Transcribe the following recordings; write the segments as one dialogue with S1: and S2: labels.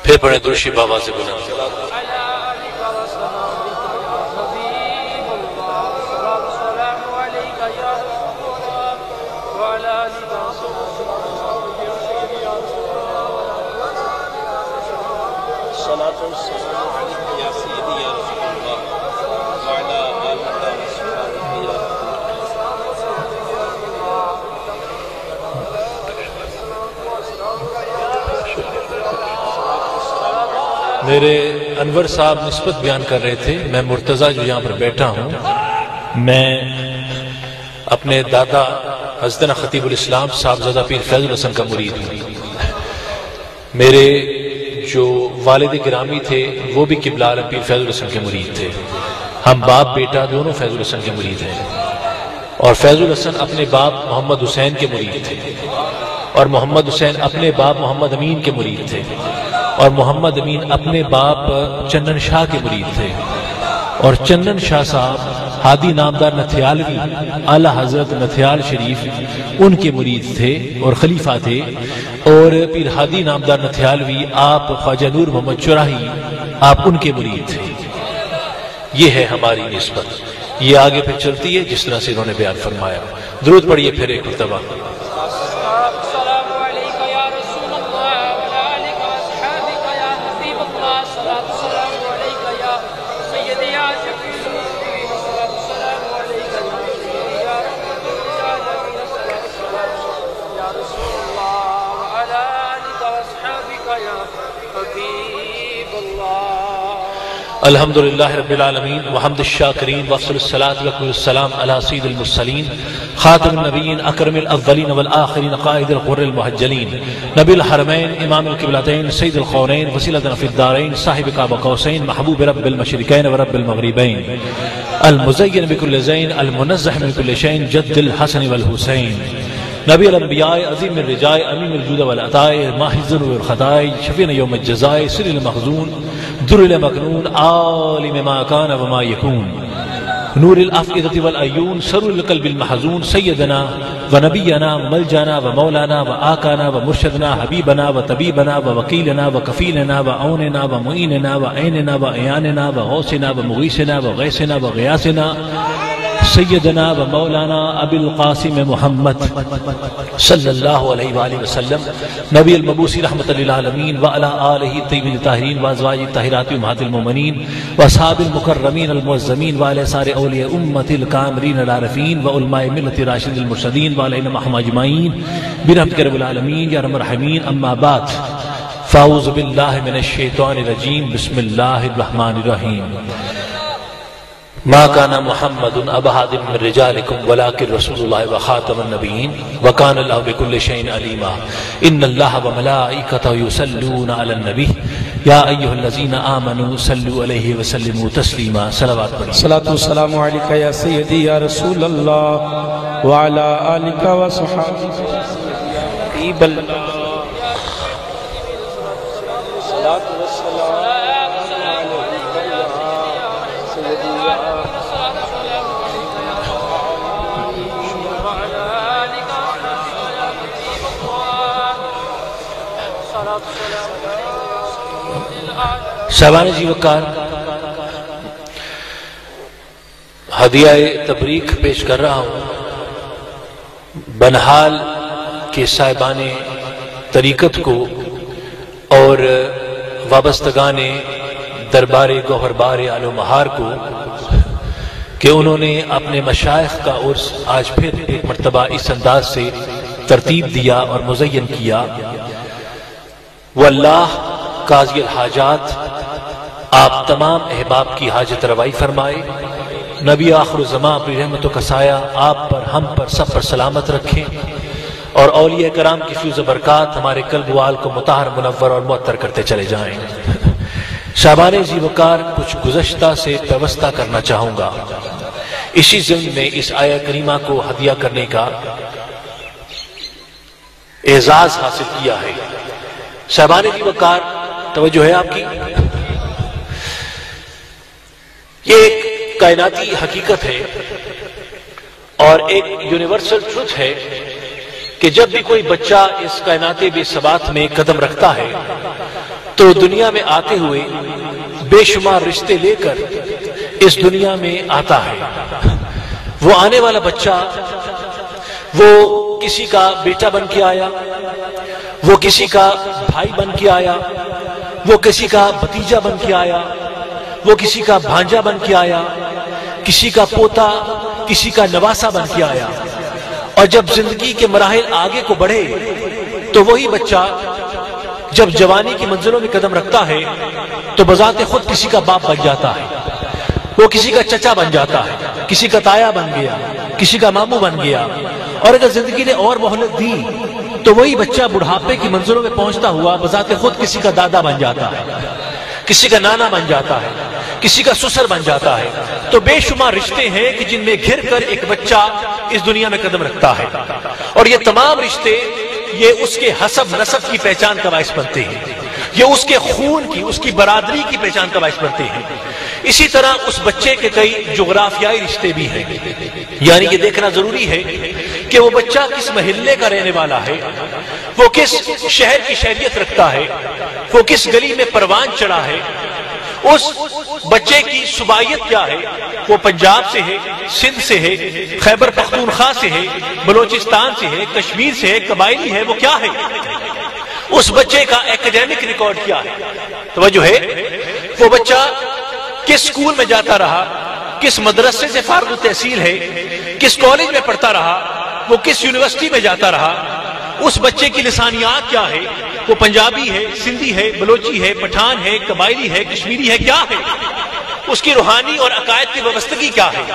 S1: پھر پڑھیں درود شریف بابا سے بلند. میرے انور صاحب نسبت بیان کر رہے تھے. میں مرتضیٰ جو یہاں پر بیٹھا ہوں، میں اپنے دادا حضرت خطیب الاسلام صاحبزادہ پیر فیض الحسن کا مرید ہوں. میرے جو والد گرامی تھے وہ بھی قبلہ عالم پیر فیض الحسن کے مرید تھے. ہم باپ بیٹا دونوں فیض الحسن کے مرید ہیں. اور فیض الحسن اپنے باپ محمد حسین کے مرید تھے، اور محمد حسین اپنے باپ محمد امین کے مرید تھے، اور محمد امین اپنے باپ چندن شاہ کے مرید تھے. اور چندن شاہ صاحب ہادی نامدار نتھیالوی اعلیٰ حضرت نتھیال شریف ان کے مرید تھے اور خلیفہ تھے. اور پیر ہادی نامدار نتھیالوی آپ خواجہ نور محمد چراہی آپ ان کے مرید تھے. یہ ہے ہماری نسبت. یہ آگے پھر چلتی ہے جس طرح سے انہوں نے بیان فرمایا. درود پڑھیے پھر ایک مرتبہ. الحمدللہ رب العالمین وحمد الشاکرین وافضل الصلاة واکمل السلام علی سید المرسلین خاتم النبیین اکرم الاولین والآخرین قائد الغر المحجلین نبی الحرمین امام القبلتین سید القونین وسیلتنا فی الدارین صاحب قاب قوسین محبوب رب المشرقین ورب المغربین المزین بکل زین المنزح من کل شین جد الحسن والحسین نبی الانبیاء عظیم الرجاء امیم الجود والعطاء ماہی الذنوب والخطاء شفیع یوم الجزاء سر المخزون در المکنون عالم ما کان وما یکون نور الافئدة والعیون سر القلب المحزون سیدنا ونبینا ملجانا ومولانا وآقانا ومرشدنا حبیبنا وطبیبنا ووکیلنا وکفیلنا وعوننا ومعیننا وعیننا وعیاننا وغوثنا ومغیثنا وغیثنا وغیاثنا سیدنا و مولانا ابی القاسم محمد صلی اللہ علیہ وآلہ وسلم نبی المبعوث رحمت للعالمین وعلی آلہ الطیبین الطاہرین وازواج الطاہرات امہات المومنین واصحاب المکرمین المعظمین وعلی سارے اولیاء امت الکاملین العارفین وعلماء ملت راشد المرشدین وعلینا معهم اجمعین برحمتک رب العالمین یا ارحم الراحمین. اما بعد فاعوذ باللہ من الشیطان الرجیم بسم اللہ الرحمن الرحیم. ما كان محمد ابا احد من رجالكم ولكن رسول الله وخاتم النبيين وكان الله بكل شيء عليما. ان الله وملائكته يصلون على النبي يا ايها الذين امنوا صلوا عليه وسلموا تسليما. صلوات
S2: الصلاة والسلام عليك يا سيدي يا رسول الله وعلى آلك وصحبك حبيب الله.
S1: صاحبان جی وقار ہدیہ تبریک پیش کر رہا ہوں بنحال کے صاحبان طریقت کو اور وابستگان دربار گوہر بار آل و مہار کو کہ انہوں نے اپنے مشائخ کا عرس آج پھر ایک مرتبہ اس انداز سے ترتیب دیا اور مزین کیا. واللہ قاضی الحاجات آپ تمام احباب کی حاجت روائی فرمائے. نبی آخر الزمان اپنی رحمتوں کا سایہ آپ پر ہم پر سب پر سلامت رکھیں اور اولیاء کرام کی فیض و برکات ہمارے قلب و عقل کو مطہر منور اور معطر کرتے چلے جائیں. شعبان ذی وقار کچھ گزشتہ سے پیوستہ کرنا چاہوں گا. اسی ضمن میں اس آیہ کریمہ کو ہدیہ کرنے کا اعزاز حاصل کیا ہے. شعبان ذی وقار توجہ ہے آپ کی. یہ ایک کائناتی حقیقت ہے اور ایک یونیورسل ٹروتھ ہے کہ جب بھی کوئی بچہ اس کائنات بے ثبات میں قدم رکھتا ہے تو دنیا میں آتے ہوئے بے شمار رشتے لے کر اس دنیا میں آتا ہے. وہ آنے والا بچہ وہ کسی کا بیٹا بن کے آیا، وہ کسی کا بھائی بن کے آیا، وہ کسی کا بھتیجا بن کے آیا، وہ کسی کا بھانجا بن کے آیا، کسی کا پوتا، کسی کا نواسا بن کے آیا. اور جب زندگی کے مراحل آگے کو بڑھے تو وہی بچہ جب جوانی کی منزلوں میں قدم رکھتا ہے تو بذات خود کسی کا باپ بن جاتا ہے، وہ کسی کا چچا بن جاتا ہے، کسی کا تایا بن گیا، کسی کا ماموں بن گیا. اور اگر زندگی نے اور مہلت دی تو وہی بچہ بڑھاپے کی منزلوں میں پہنچتا ہوا بذات خود کسی کا دادا بن جاتا ہے، کسی کا نانا بن جاتا ہے، کسی کا سسر بن جاتا ہے. تو بے شمار رشتے ہیں کہ جن میں گھر کر ایک بچہ اس دنیا میں قدم رکھتا ہے. اور یہ تمام رشتے یہ اس کے حسب نسب کی پہچان کا باعث بنتے ہیں، یہ اس کے خون کی، اس کی برادری کی پہچان کا باعث بنتے ہیں. اسی طرح اس بچے کے کئی جغرافیائی رشتے بھی ہیں. یعنی یہ دیکھنا ضروری ہے کہ وہ بچہ کس محلے کا رہنے والا ہے، وہ کس شہر کی شہریت رکھتا ہے، وہ کس گلی میں پروان چڑھا ہے، اس بچے کی صوبائیت کیا ہے، وہ پنجاب سے ہے، سندھ سے ہے، خیبر پختونخوا سے ہے، بلوچستان سے ہے، کشمیر سے ہے، قبائلی ہے، وہ کیا ہے، اس بچے کا ایکیڈیمک ریکارڈ کیا ہے. توجہ ہے، وہ بچہ کس سکول میں جاتا رہا، کس مدرسے سے فارغ التحصیل ہے، کس کالج میں پڑھتا رہا، وہ کس یونیورسٹی میں جاتا رہا، اس بچے کی لسانیات کیا ہے، وہ پنجابی ہے، سندھی ہے، بلوچی ہے، پٹھان ہے، قبائلی ہے، کشمیری ہے، کیا ہے، اس کی روحانی اور عقائد کی وابستگی کیا ہے،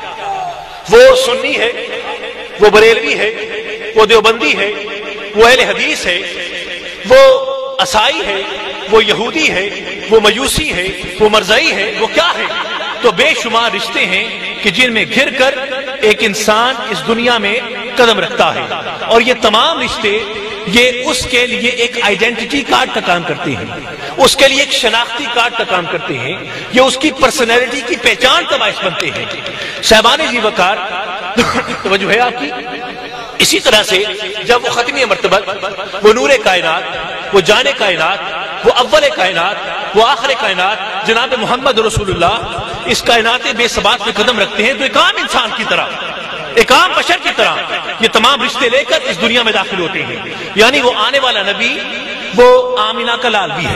S1: وہ سنی ہے، وہ بریلوی ہے، وہ دیوبندی ہے، وہ اہل حدیث ہے، وہ عیسائی ہے، وہ یہودی ہے، وہ مجوسی ہے، وہ مرزائی ہے، وہ کیا ہے. تو بے شمار رشتے ہیں کہ جن میں گھر کر ایک انسان اس دنیا میں قدم رکھتا ہے. اور یہ تمام رشتے یہ اس کے لیے ایک آئیڈینٹی کارڈ کا کام کرتے ہیں، اس کے لیے ایک شناختی کارڈ کا کام کرتے ہیں، یہ اس کی پرسنالٹی کی پہچان کا باعث بنتے ہیں. صاحبان جی وقار توجہ ہے آپ کی. اسی طرح سے جب وہ ختمی مرتبت، وہ نور کائنات، وہ جان کائنات، وہ اول کائنات، وہ آخر کائنات جناب محمد رسول اللہ اس کائنات بے ثبات میں قدم رکھتے ہیں تو ایک عام انسان کی طرح، ایک عام بشر کی طرح یہ تمام رشتے لے کر اس دنیا میں داخل ہوتے ہیں. یعنی وہ آنے والا نبی وہ آمینہ کا لال بھی ہے،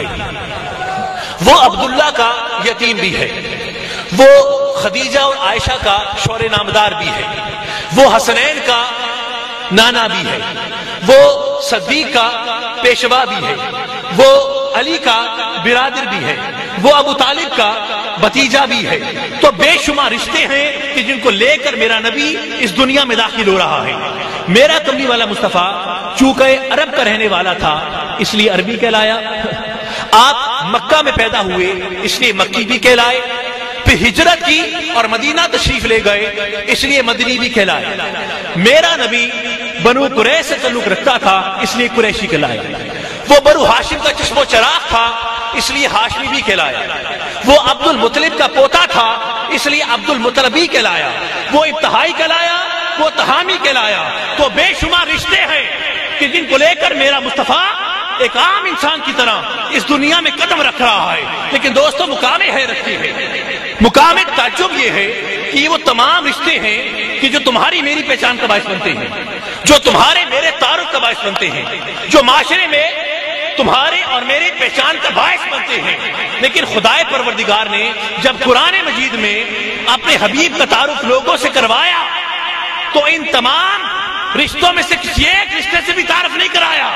S1: وہ عبداللہ کا یتیم بھی ہے، وہ خدیجہ اور عائشہ کا شور نامدار بھی ہے، وہ حسنین کا نانا بھی ہے، وہ صدیق کا پیشوا بھی ہے، وہ علی کا برادر بھی ہے، وہ ابو طالب کا بھتیجا بھی ہے. تو بے شمار رشتے ہیں کہ جن کو لے کر میرا نبی اس دنیا میں داخل ہو رہا ہے. میرا کملی والا مصطفیٰ چونکہ عرب کا رہنے والا تھا اس لیے عربی کہلایا، آپ مکہ میں پیدا ہوئے اس لیے مکی بھی کہلائے، پھر ہجرت کی اور مدینہ تشریف لے گئے اس لیے مدنی بھی کہلائے. میرا نبی بنو قریش سے تعلق رکھتا تھا اس لیے قریشی کہلایا، وہ بنو ہاشم کا چشم و چراغ تھا اس لیے ہاشمی بھی کہلایا، وہ عبد المطلب کا پوتا تھا اس لیے عبد المطلبی کہلایا، وہ ابتہائی کہلایا، وہ تہامی کہلایا. تو بے شمار رشتے ہیں کہ جن کو لے کر میرا مصطفیٰ ایک عام انسان کی طرح اس دنیا میں قدم رکھ رہا ہے. لیکن دوستو مقام حیرت یہ ہے، مقام تعجب یہ ہے کہ یہ وہ تمام رشتے ہیں کہ جو تمہاری میری پہچان کا باعث بنتے ہیں، جو تمہارے میرے تعارف کا باعث بنتے ہیں، جو معاشرے میں تمہارے اور میری پہچان کا باعث بنتے ہیں. لیکن خدائے پروردگار نے جب قرآن مجید میں اپنے حبیب کا تعارف لوگوں سے کروایا تو ان تمام رشتوں میں سے کسی ایک رشتے سے بھی تعارف نہیں کرایا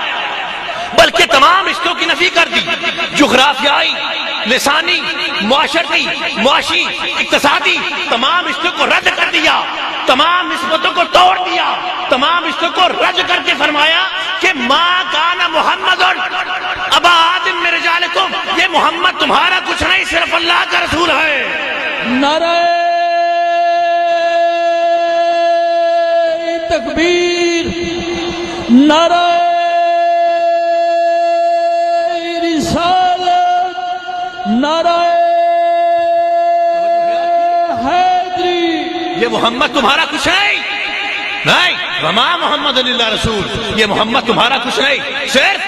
S1: بلکہ تمام رشتوں کی نفی کر دی. جغرافیائی، لسانی، معاشرتی، معاشی، اقتصادی تمام رشتوں کو رد کر دیا، تمام نسبتوں کو توڑ دیا، تمام رشتوں کو رد کر کے فرمایا کہ ما کان محمد ابا آدم من رجالکم، یہ محمد تمہارا کچھ نہیں، صرف اللہ کا رسول ہے.
S2: نعرہ تکبیر، نعرہ رسالت، نعرہ حیدری.
S1: یہ محمد تمہارا کچھ نہیں، وما محمد اللہ رسول، یہ محمد تمہارا کچھ نہیں، صرف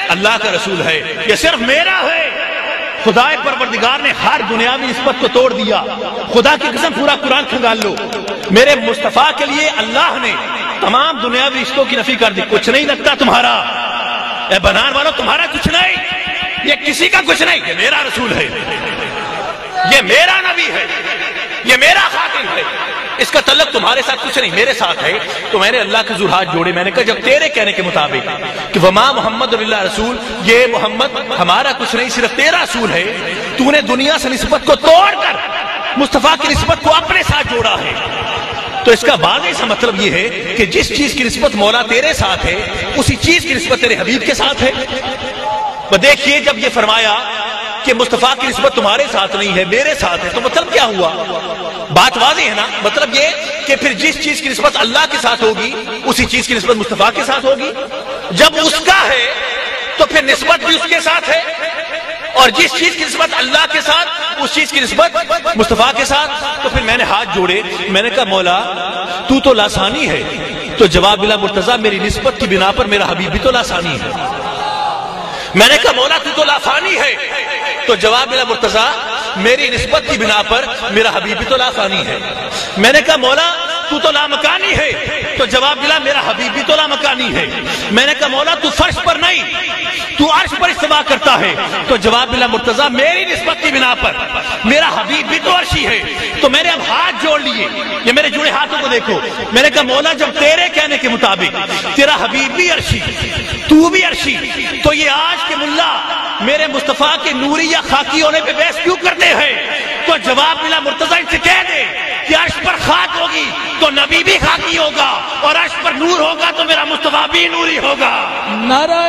S1: اللہ کا رسول ہے، یہ صرف میرا ہے۔ خدا پروردگار نے ہر دنیاوی نسبت کو توڑ دیا۔ خدا کی قسم پورا قرآن کھنگال لو، میرے مصطفیٰ کے لیے اللہ نے تمام دنیاوی رشتوں کی نفی کر دی۔ کچھ نہیں لگتا تمہارا، اے بنان والوں، تمہارا کچھ نہیں، یہ کسی کا کچھ نہیں، یہ میرا رسول ہے، یہ میرا نبی ہے، یہ میرا خاتم ہے، اس کا تعلق تمہارے ساتھ کچھ نہیں، میرے ساتھ ہے۔ تو میں نے اللہ کے حضور ہاتھ جوڑے، میں نے کہا جب تیرے کہنے کے مطابق کہ وما محمد اللہ رسول، یہ محمد ہمارا کچھ نہیں، صرف تیرا رسول ہے، تو نے دنیا سے نسبت کو توڑ کر مصطفیٰ کی نسبت کو اپنے ساتھ جوڑا ہے، تو اس کا واضح سا مطلب یہ ہے کہ جس چیز کی نسبت مولا تیرے ساتھ ہے، اسی چیز کی نسبت تیرے حبیب کے ساتھ ہے۔ وہ دیکھیے جب یہ فرمایا کہ مصطفیٰ کی نسبت تمہارے ساتھ نہیں ہے، میرے ساتھ ہے، تو مطلب کیا ہوا؟ بات واضح ہے نا، مطلب یہ کہ پھر جس چیز کی نسبت اللہ کے ساتھ ہوگی، اسی چیز کی نسبت مصطفیٰ کے ساتھ ہوگی۔ جب اس کا ہے تو پھر نسبت بھی اس کے ساتھ ہے، اور جس چیز کی نسبت اللہ کے ساتھ، اس چیز کی نسبت مصطفیٰ کے ساتھ۔ تو پھر میں نے ہاتھ جوڑے، میں نے کہا مولا تو تو لاسانی ہے، تو جواب ملا مرتضیٰ میری نسبت کی بنا پر میرا حبیب بھی تو لاسانی ہے۔ میں نے کہا مولا تو تو لافانی ہے، تو جواب ملا مرتضیٰ میری نسبت کی بنا پر میرا حبیب بھی تو لافانی ہے۔ میں نے کہا مولا تو تو لامکانی ہے، تو جواب ملا میرا حبیب بھی تو لامکانی ہے۔ میں نے کہا مولا تو فرش پر نہیں، تو عرش پر استوا کرتا ہے، تو جواب ملا مرتضیٰ میری نسبت کی بنا پر میرا حبیب بھی تو عرشی ہے۔ تو میں نے اب ہاتھ جوڑ لیے، یہ میرے جڑے ہاتھوں کو دیکھو، میں نے کہا مولا جب تیرے کہنے کے مطابق تیرا حبیب بھی عرشی، تو بھی عرشی، تو یہ آج کے ملا میرے مصطفیٰ کے نوری یا خاکی ہونے پہ بحث کیوں کرتے ہیں؟ تو جواب ملا مرتضیٰ ان سے کہہ دے کہ عرش پر خاک ہوگی تو نبی بھی خاکی ہوگا، اور عرش پر نور ہوگا تو میرا مصطفیٰ بھی نوری ہوگا۔
S2: نعرہ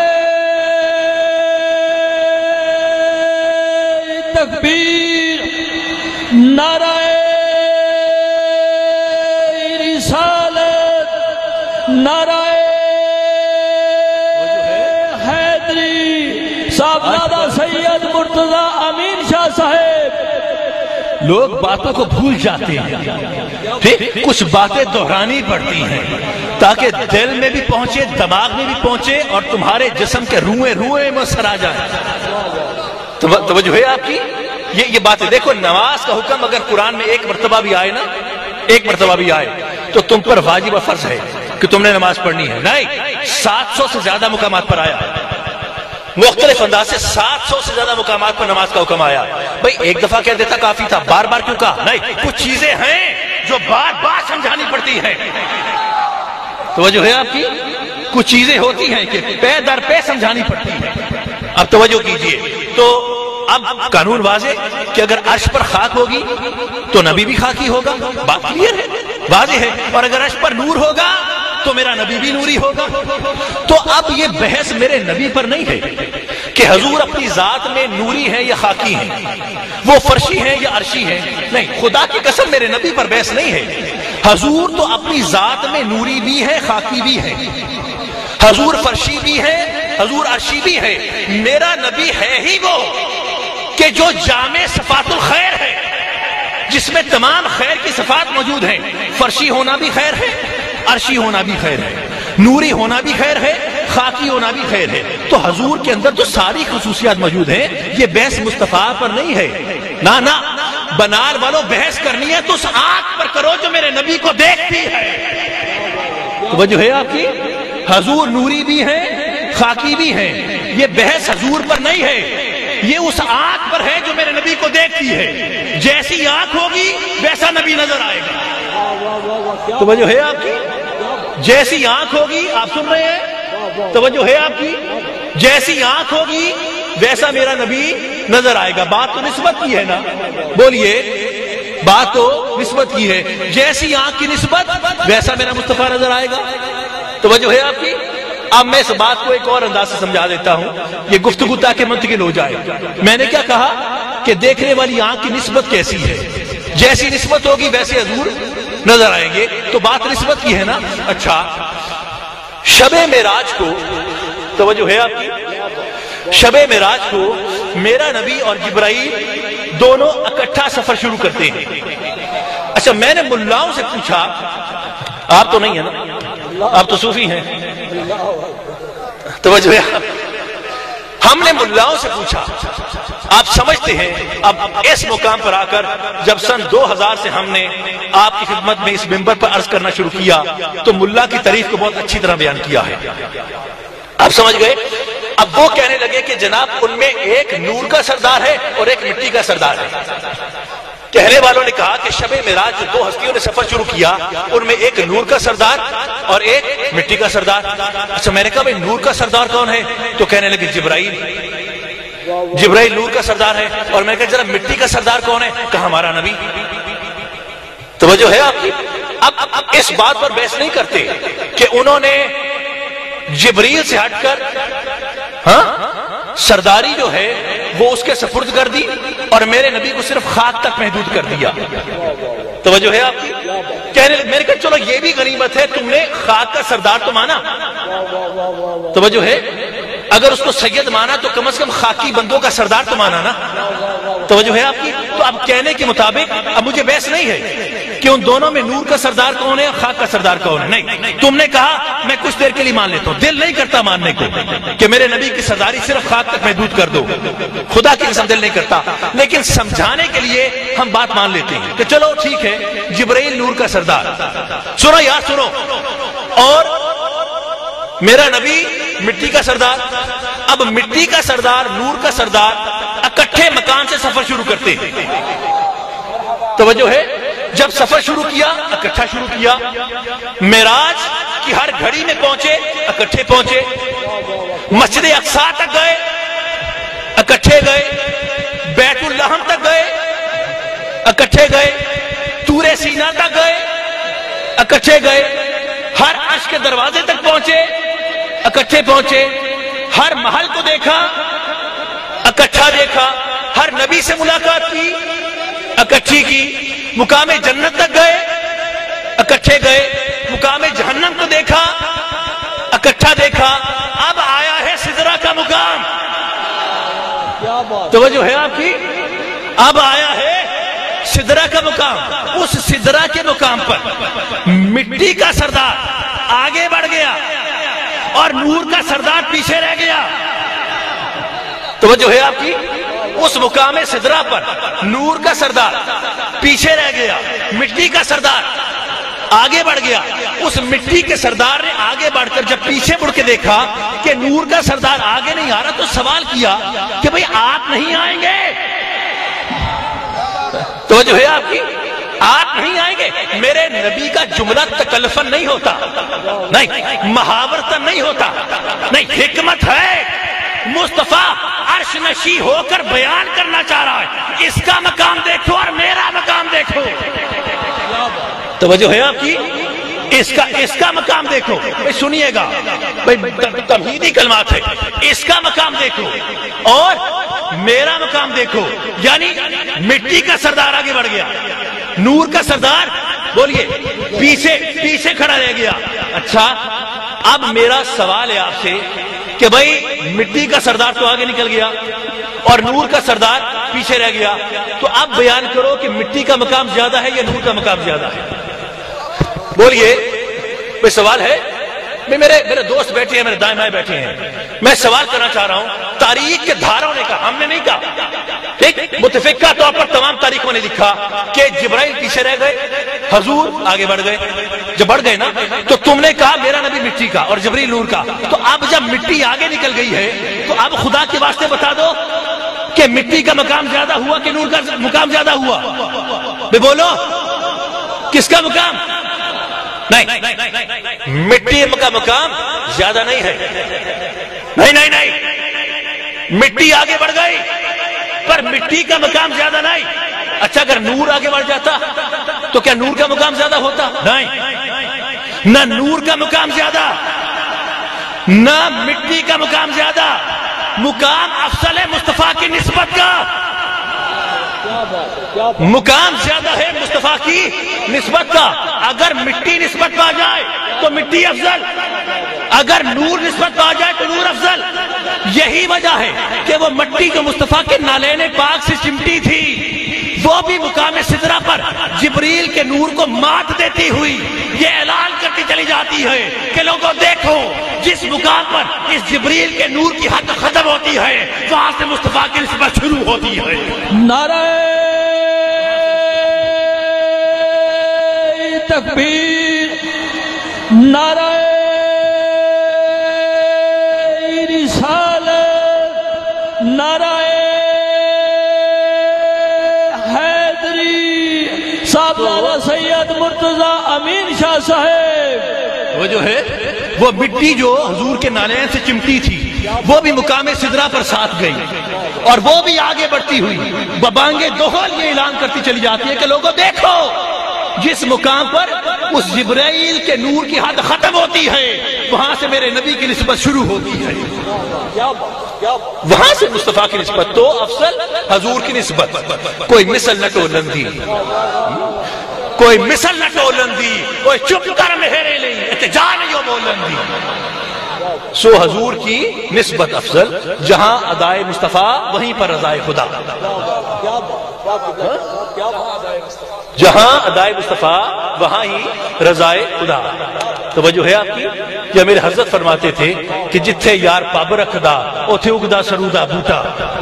S2: تکبیر، نعرہ رسالت، نعرہ حیدری، صاحبزادہ سید مرتضیٰ امین شاہ صاحب۔
S1: لوگ باتوں کو بھول جاتے ہیں، پھر کچھ باتیں دہرانی پڑتی ہیں تاکہ دل میں بھی پہنچے، دماغ میں بھی پہنچے، اور تمہارے جسم کے روئیں روئیں میں سر آ جائیں۔ توجہ ہے آپ کی؟ یہ باتیں دیکھو، نماز کا حکم اگر قرآن میں ایک مرتبہ بھی آئے نا، ایک مرتبہ بھی آئے تو تم پر واجب و فرض ہے کہ تم نے نماز پڑھنی ہے۔ نہیں، 700 سے زیادہ مقامات پر آیا، مختلف انداز سے 700 سے زیادہ مقامات پر نماز کا حکم آیا۔ بھئی ایک دفعہ کہہ دیتا کافی تھا، بار بار کیوں کہا؟ نہیں، کچھ چیزیں ہیں جو بار بار سمجھانی پڑتی ہیں۔ توجہ ہے آپ کی؟ کچھ چیزیں ہوتی ہیں کہ پے در پے سمجھانی پڑتی ہیں۔ اب توجہ کیجئے، تو اب قانون واضح کہ اگر عرش پر خاک ہوگی تو نبی بھی خاکی ہوگا، بات کلیئر ہے، واضح ہے، اور اگر عرش پر نور ہوگا تو میرا نبی بھی نوری ہوگا۔ تو اب یہ بحث میرے نبی پر نہیں ہے کہ حضور اپنی ذات میں نوری ہیں یا خاکی ہیں، وہ فرشی ہیں یا عرشی ہیں، نہیں، خدا کی قسم میرے نبی پر بحث نہیں ہے۔ حضور تو اپنی ذات میں نوری بھی ہے، خاکی بھی ہے، حضور فرشی بھی ہے، حضور عرشی بھی ہے۔ میرا نبی ہے ہی وہ کہ جو جامع صفات الخیر ہے، جس میں تمام خیر کی صفات موجود ہیں۔ فرشی ہونا بھی خیر ہے، عرشی ہونا بھی خیر ہے، نوری ہونا بھی خیر ہے، خاکی ہونا بھی خیر ہے۔ تو حضور کے اندر تو ساری خصوصیات موجود ہیں۔ یہ بحث مصطفیٰ پر نہیں ہے، نہ نہ، بنال والوں بحث کرنی ہے تو اس آنکھ پر کرو جو میرے نبی کو دیکھتی ہے۔ توجہ ہے آپ کی؟ حضور نوری بھی ہیں، خاکی بھی ہیں، یہ بحث حضور پر نہیں ہے، یہ اس آنکھ پر ہے جو میرے نبی کو دیکھتی ہے۔ جیسی آنکھ ہوگی ویسا نبی نظر آئے گا۔ توجہ ہے آپ کی؟ جیسی آنکھ ہوگی، آپ سن رہے ہیں؟ توجہ ہے آپ کی؟ جیسی آنکھ ہوگی ویسا میرا نبی نظر آئے گا۔ بات تو نسبت کی ہے نا، بولیے، بات تو نسبت کی ہے، جیسی آنکھ کی نسبت ویسا میرا مصطفیٰ نظر آئے گا۔ توجہ ہے آپ کی؟ اب میں اس بات کو ایک اور انداز سے سمجھا دیتا ہوں، یہ گفتگو تاکہ منتقل ہو جائے۔ میں نے کیا کہا کہ دیکھنے والی آنکھ کی نسبت کیسی ہے، جیسی نسبت ہوگی ویسے حضور نظر آئیں گے، تو بات نسبت کی ہے نا۔ اچھا، شب معراج کو، توجہ ہے آپ کی، شب معراج کو میرا نبی اور جبرائیل دونوں اکٹھا سفر شروع کرتے ہیں۔ اچھا، میں نے ملاؤں سے پوچھا، آپ تو نہیں ہے نا، آپ تو صوفی ہیں، توجہ ہے آپ، ہم نے ملاؤں سے پوچھا، آپ سمجھتے ہیں اب اس مقام پر آ کر جب سن 2000 سے ہم نے آپ کی خدمت میں اس منبر پر عرض کرنا شروع کیا تو ملا کی تعریف کو بہت اچھی طرح بیان کیا ہے، آپ سمجھ گئے؟ اب وہ کہنے لگے کہ جناب ان میں ایک نور کا سردار ہے اور ایک مٹی کا سردار ہے۔ کہنے والوں نے کہا کہ شب معراج جو دو ہستیوں نے سفر شروع کیا ان میں ایک نور کا سردار اور ایک مٹی کا سردار۔ اچھا میں نے کہا بھائی نور کا سردار کون ہے؟ تو کہنے لگے جبرائیل، جبرائیل نور کا سردار ہے۔ اور میں نے کہا ذرا مٹی کا سردار کون ہے؟ کہا ہمارا نبی۔ توجہ ہے آپ کی؟ اب اس بات پر بحث نہیں کرتے کہ انہوں نے جبریل سے ہٹ کر سرداری جو ہے وہ اس کے سپرد کر دی اور میرے نبی کو صرف خاک تک محدود کر دیا۔ توجہ ہے آپ کی؟ کہنے لگے، میں نے کہا چلو یہ بھی غنیمت ہے، تم نے خاک کا سردار تو مانا۔ توجہ ہے؟ اگر اس کو سید مانا تو کم از کم خاکی بندوں کا سردار تو مانا نا۔ توجہ ہے آپ کی؟ تو اب کہنے کے مطابق اب مجھے بحث نہیں ہے کہ ان دونوں میں نور کا سردار کون ہے اور خاک کا سردار کون ہے، نہیں، تم نے کہا میں کچھ دیر کے لیے مان لیتا ہوں، دل نہیں کرتا ماننے کو کہ میرے نبی کی سرداری صرف خاک تک محدود کر دو، خدا کی قسم دل نہیں کرتا، لیکن سمجھانے کے لیے ہم بات مان لیتے ہیں کہ چلو ٹھیک ہے جبرائیل نور کا سردار۔ سنو یار سنو، اور میرا نبی مٹی کا سردار۔ اب مٹی کا سردار نور کا سردار اکٹھے مکان سے سفر شروع کرتے ہیں۔ توجہ ہے؟ جب سفر شروع کیا اکٹھا شروع کیا، معراج کی ہر گھڑی میں پہنچے اکٹھے پہنچے، مسجد اقصی تک گئے اکٹھے گئے، بیت اللحم تک گئے اکٹھے گئے، طور سینا تک گئے اکٹھے گئے، ہر عرش کے دروازے تک پہنچے اکٹھے پہنچے، ہر محل کو دیکھا اکٹھا دیکھا، ہر نبی سے ملاقات کی اکٹھی کی، مقام جنت تک گئے اکٹھے گئے، مقام جہنم کو دیکھا اکٹھا دیکھا، اب آیا ہے سدرہ کا مقام۔ توجہ ہے آپ کی؟ اب آیا ہے سدرہ کا مقام۔ اس سدرہ کے مقام پر مٹی کا سردار آگے بڑھ گیا اور نور کا سردار پیچھے رہ گیا۔ توجہ ہے آپ کی؟ اس مقام سدرہ پر نور کا سردار پیچھے رہ گیا، مٹی کا سردار آگے بڑھ گیا۔ اس مٹی کے سردار نے آگے بڑھ کر جب پیچھے مڑ کے دیکھا کہ نور کا سردار آگے نہیں آ رہا تو سوال کیا کہ بھئی آپ نہیں آئیں گے؟ توجہ ہے آپ کی؟ آپ نہیں آئیں گے؟ میرے نبی کا جملہ تکلفن نہیں ہوتا، نہیں محاورتن نہیں ہوتا، نہیں حکمت ہے، مصطفیٰ عرش نشی ہو کر بیان کرنا چاہ رہا ہے، اس کا مقام دیکھو اور میرا مقام دیکھو۔ توجہ ہے آپ کی؟ اس کا مقام دیکھو، سنیے گا تمہیدی کلمات ہے، اس کا مقام دیکھو اور میرا مقام دیکھو۔ یعنی مٹی کا سردار آگے بڑھ گیا، نور کا سردار بولیے پیچھے کھڑا رہ گیا۔ اچھا اب میرا سوال ہے آپ سے کہ بھائی مٹی کا سردار تو آگے نکل گیا اور نور کا سردار پیچھے رہ گیا، تو اب بیان کرو کہ مٹی کا مقام زیادہ ہے یا نور کا مقام زیادہ ہے؟ بولیے، کوئی سوال ہے؟ میرے دوست بیٹھے ہیں، میرے دائیں بائیں بیٹھے ہیں، میں سوال کرنا چاہ رہا ہوں۔ تاریخ کے دھاروں نے کہا، ہم نے نہیں کہا، ٹھیک؟ متفقہ طور پر تمام تاریخوں نے لکھا کہ جبرائیل پیچھے رہ گئے، حضور آگے بڑھ گئے۔ جب بڑھ گئے نا تو تم نے کہا میرا نبی مٹی کا اور جبرائیل نور کا، تو اب جب مٹی آگے نکل گئی ہے تو اب خدا کے واسطے بتا دو کہ مٹی کا مقام زیادہ ہوا کہ نور کا مقام زیادہ ہوا؟ بے بولو، کس کا مقام؟ نہیں، مٹی کا مقام زیادہ نہیں ہے، نہیں، مٹی آگے بڑھ گئی پر مٹی کا مقام زیادہ نہیں۔ اچھا اگر نور آگے بڑھ جاتا تو کیا نور کا مقام زیادہ ہوتا؟ نہیں، نہ نور کا مقام زیادہ نہ مٹی کا مقام زیادہ، مقام افضل ہے مصطفیٰ کی نسبت کا، مقام زیادہ ہے مصطفیٰ کی نسبت کا۔ اگر مٹی نسبت پا جائے تو مٹی افضل، اگر نور نسبت پا جائے تو نور افضل۔ یہی وجہ ہے کہ وہ مٹی جو مصطفیٰ کے نالین پاک سے چمٹی تھی وہ بھی مقام سدرہ پر جبریل کے نور کو مات دیتی ہوئی یہ اعلان کرتی چلی جاتی ہے کہ لوگوں دیکھو جس مقام پر اس جبریل کے نور کی حد ختم ہوتی ہے وہاں سے مصطفیٰ کی نسبت شروع ہوتی ہے۔
S2: نعرہ تکبیر، نعرہ رسالت، نعرہ حیدری، صاحبزادہ سید مرتضی امین شاہ صاحب۔
S1: وہ جو ہے وہ مٹی جو حضور کے نالین سے چمٹی تھی وہ بھی مقام سدرہ پر ساتھ گئی اور وہ بھی آگے بڑھتی ہوئی ببانگے دوہل یہ اعلان کرتی چلی جاتی ہے کہ لوگوں دیکھو جس مقام پر اس جبرائیل کے نور کی حد ختم ہوتی ہے وہاں سے میرے نبی کی نسبت شروع ہوتی ہے، وہاں سے مصطفیٰ کی نسبت تو افضل حضور کی نسبت۔ کوئی مثل نہ ٹولن دی، کوئی مثل نہ ٹولن دی، کوئی چپ کر مہرے نہیں اتجا نہیں بولن دی۔ سو حضور کی نسبت افضل، جہاں ادائے مصطفیٰ وہیں پر رضائے خدا، جہاں ادائے مصطفیٰ وہاں ہی رضائے خدا۔ توجہ ہے آپ کی؟ یا میرے حضرت فرماتے تھے کہ جتھے یار پاب رکھدا اوتھے اگدا سرودا بوٹا۔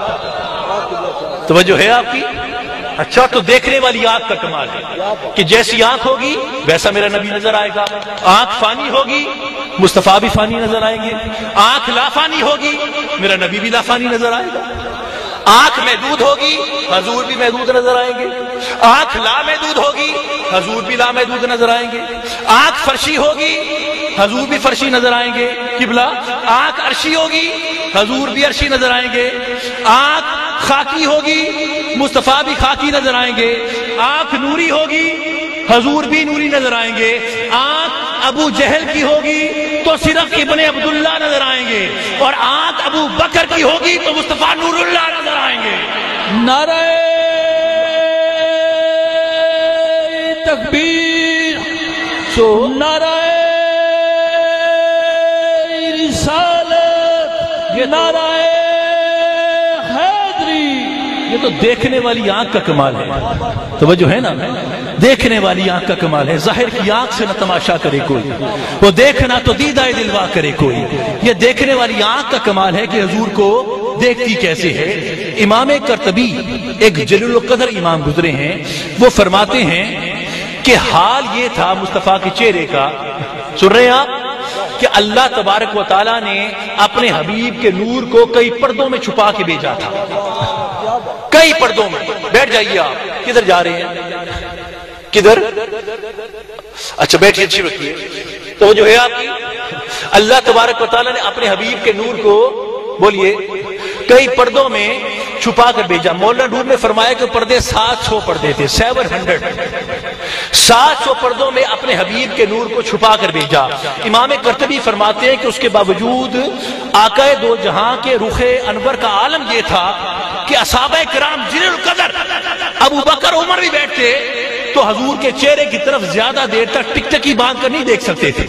S1: توجہ ہے آپ کی؟ اچھا تو دیکھنے والی آنکھ کا کمال ہے کہ جیسی آنکھ ہوگی ویسا میرا نبی نظر آئے گا، آنکھ فانی ہوگی مصطفیٰ بھی فانی نظر آئیں گے، آنکھ لا فانی ہوگی میرا نبی بھی لا فانی نظر آئے گا، آنکھ محدود ہوگی حضور بھی محدود نظر آئیں گے، آنکھ لا محدود ہوگی حضور بھی لا محدود نظر آئیں گے، آنکھ فرشی ہوگی حضور بھی فرشی نظر آئیں گے قبلہ، آنکھ عرشی ہوگی حضور بھی عرشی نظر آئیں گے، آنکھ خاکی ہوگی مصطفیٰ بھی خاکی نظر آئیں گے، آنکھ نوری ہوگی حضور بھی نوری نظر آئیں گے، آنکھ ابو جہل کی ہوگی تو صرف ابن عبداللہ نظر آئیں گے، اور آنکھ ابو بکر کی ہوگی تو مصطفیٰ نور اللہ نظر آئیں گے۔
S2: نعرہ تکبیر، نعرہ رسالت، نعرہ
S1: یہ تو دیکھنے والی آنکھ کا کمال ہے، توجہ ہے نا، دیکھنے والی آنکھ کا کمال ہے۔ ظاہر کی آنکھ سے نہ تماشا کرے کوئی، وہ دیکھنا تو دیدہ دلوا کرے کوئی۔ یہ دیکھنے والی آنکھ کا کمال ہے کہ حضور کو دیکھتی کیسے ہے۔ امام قرطبی ایک جلیل القدر امام گزرے ہیں، وہ فرماتے ہیں کہ حال یہ تھا مصطفیٰ کے چہرے کا، سن رہے ہیں آپ، کہ اللہ تبارک و تعالیٰ نے اپنے حبیب کے نور کو کئی پردوں میں چھپا کے بھیجا تھا، کئی پردوں میں۔ بیٹھ جائیے آپ، کدھر جا رہے ہیں؟ کدھر؟ اچھا بیٹھیے، اچھی رکھیے۔ تو جو ہے آپ کی اللہ تبارک و تعالیٰ نے اپنے حبیب کے نور کو بولیے کئی پردوں میں چھپا کر بھیجا۔ مولانا ڈور نے فرمایا کہ پردے 700 پردے تھے، 700 700 پردوں میں اپنے حبیب کے نور کو چھپا کر بھیجا۔ امام قرطبی فرماتے ہیں کہ اس کے باوجود آقا دو جہاں کے رخ انور کا عالم یہ تھا کہ اصحابہ کرام جلیل القدر ابو بکر عمر بھی بیٹھتے تو حضور کے چہرے کی طرف زیادہ دیر تک ٹک ٹکی باندھ کر نہیں دیکھ سکتے تھے۔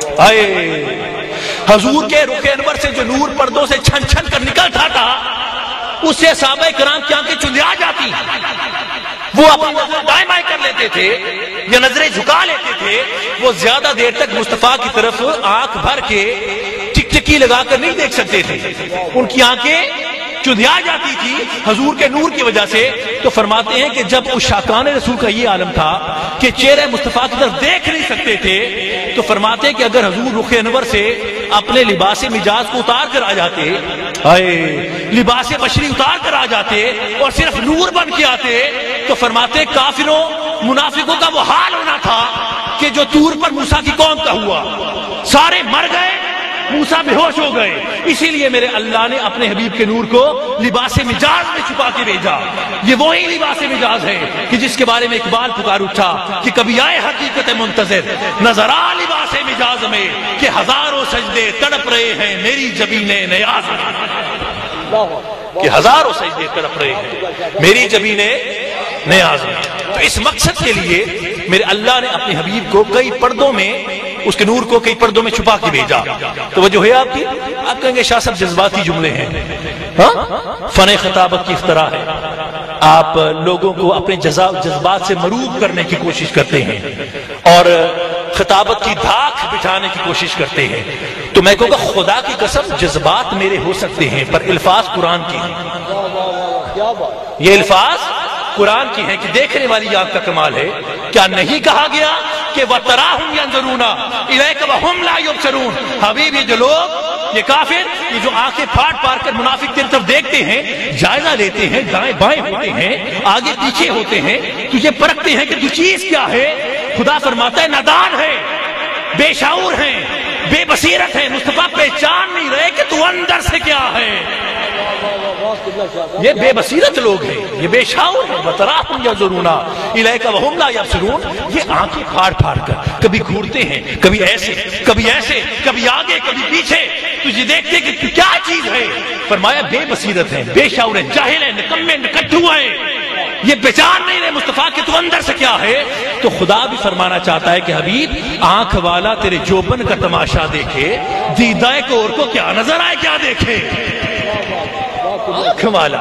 S1: حضور کے رخ انور سے جو نور پردوں سے چھن چھن کر نکلتا تھا اس سے صحابہ کرام کی آنکھیں چندیا جاتی، وہ اپنی نظر دائیں بائیں کر لیتے تھے یا نظریں جھکا لیتے تھے، وہ زیادہ دیر تک مصطفیٰ کی طرف آنکھ بھر کے ٹک ٹکی لگا کر نہیں دیکھ سکتے تھے، ان کی آنکھیں چندیا جاتی تھی حضور کے نور کی وجہ سے۔ تو فرماتے ہیں کہ جب اس شاکان رسول کا یہ عالم تھا کہ چہرے مصطفیٰ کی طرف دیکھ نہیں سکتے تھے، تو فرماتے ہیں کہ اگر حضور رخ انور سے اپنے لباس مجاز کو اتار کر آ جاتے، لباس بشری اتار کر آ جاتے اور صرف نور بن کے آتے، تو فرماتے کافروں منافقوں کا وہ حال ہونا تھا کہ جو طور پر موسیٰ کی قوم کا ہوا، سارے مر گئے، موسیٰ بے ہوش ہو گئے۔ اسی لیے میرے اللہ نے اپنے حبیب کے نور کو لباس مجاز میں چھپا کے بھیجا۔ یہ وہی لباس مجاز ہے کہ جس کے بارے میں اقبال پکار اٹھا کہ کبھی آئے حقیقت منتظر نظر آ لباس مجاز میں کہ ہزاروں سجدے تڑپ رہے ہیں میری جبین نیاز میں، کہ ہزاروں سجدے تڑپ رہے ہیں میری جبین نیاز میں۔ تو اس مقصد کے لیے میرے اللہ نے اپنے حبیب کو کئی پردوں میں، اس کے نور کو کئی پردوں میں چھپا کے بھیجا۔ تو وہ جو ہے آپ کی، آپ کہیں گے شاہ صاحب جذباتی جملے ہیں، فن خطابت کی اختراع ہے۔ آپ لوگوں کو اپنے جذبات سے مروب کرنے کی کوشش کرتے ہیں اور خطابت کی دھاک بٹھانے کی کوشش کرتے ہیں، تو میں کہوں گا خدا کی قسم جذبات میرے ہو سکتے ہیں پر الفاظ قرآن کی ہیں، یہ الفاظ قرآن کی ہیں کہ دیکھنے والی آنکھ کا کمال ہے۔ کیا نہیں کہا گیا کہ وَتَرَاهُمْ يَنْظُرُونَ إِلَيْكَ وَهُمْ لَا يُبْصِرُونَ؟ حبیب، یہ جو لوگ، یہ کافر، یہ جو آنکھیں پھاڑ پھاڑ کر منافق تیری طرف دیکھتے ہیں، جائزہ لیتے ہیں، دائیں بائیں ہوتے ہیں، آگے پیچھے ہوتے ہیں، تجھے پرکھتے ہیں کہ تو چیز کیا ہے، خدا فرماتا ہے نادان ہے، بے شعور ہیں، بے بصیرت ہیں، مصطفیٰ پہچان نہیں رہے کہ تو اندر سے کیا ہے۔ یہ بے بصیرت لوگ ہیں، یہ بے شعور ہیں۔ وَتَرَاهُمْ يَنْظُرُونَ إِلَيْكَ وَهُمْ لَا يَبْصِرُونَ، یہ آنکھیں پھاڑ پھاڑ کر کبھی گھورتے ہیں، کبھی ایسے، کبھی ایسے، کبھی آگے، کبھی پیچھے، تجھے دیکھتے کہ تو کیا چیز ہے۔ فرمایا بے بصیرت ہیں، بے شعور ہیں، جاہل ہیں، نکمے نکٹھو ہیں، یہ پہچان نہیں رہے مصطفیٰ کہ تو اندر سے کیا ہے۔ تو خدا بھی فرمانا چاہتا ہے کہ حبیب، آنکھ والا تیرے جوبن کا تماشا دیکھے، دیدہ کور کو کیا نظر آئے کیا دیکھے۔ آنکھ والا،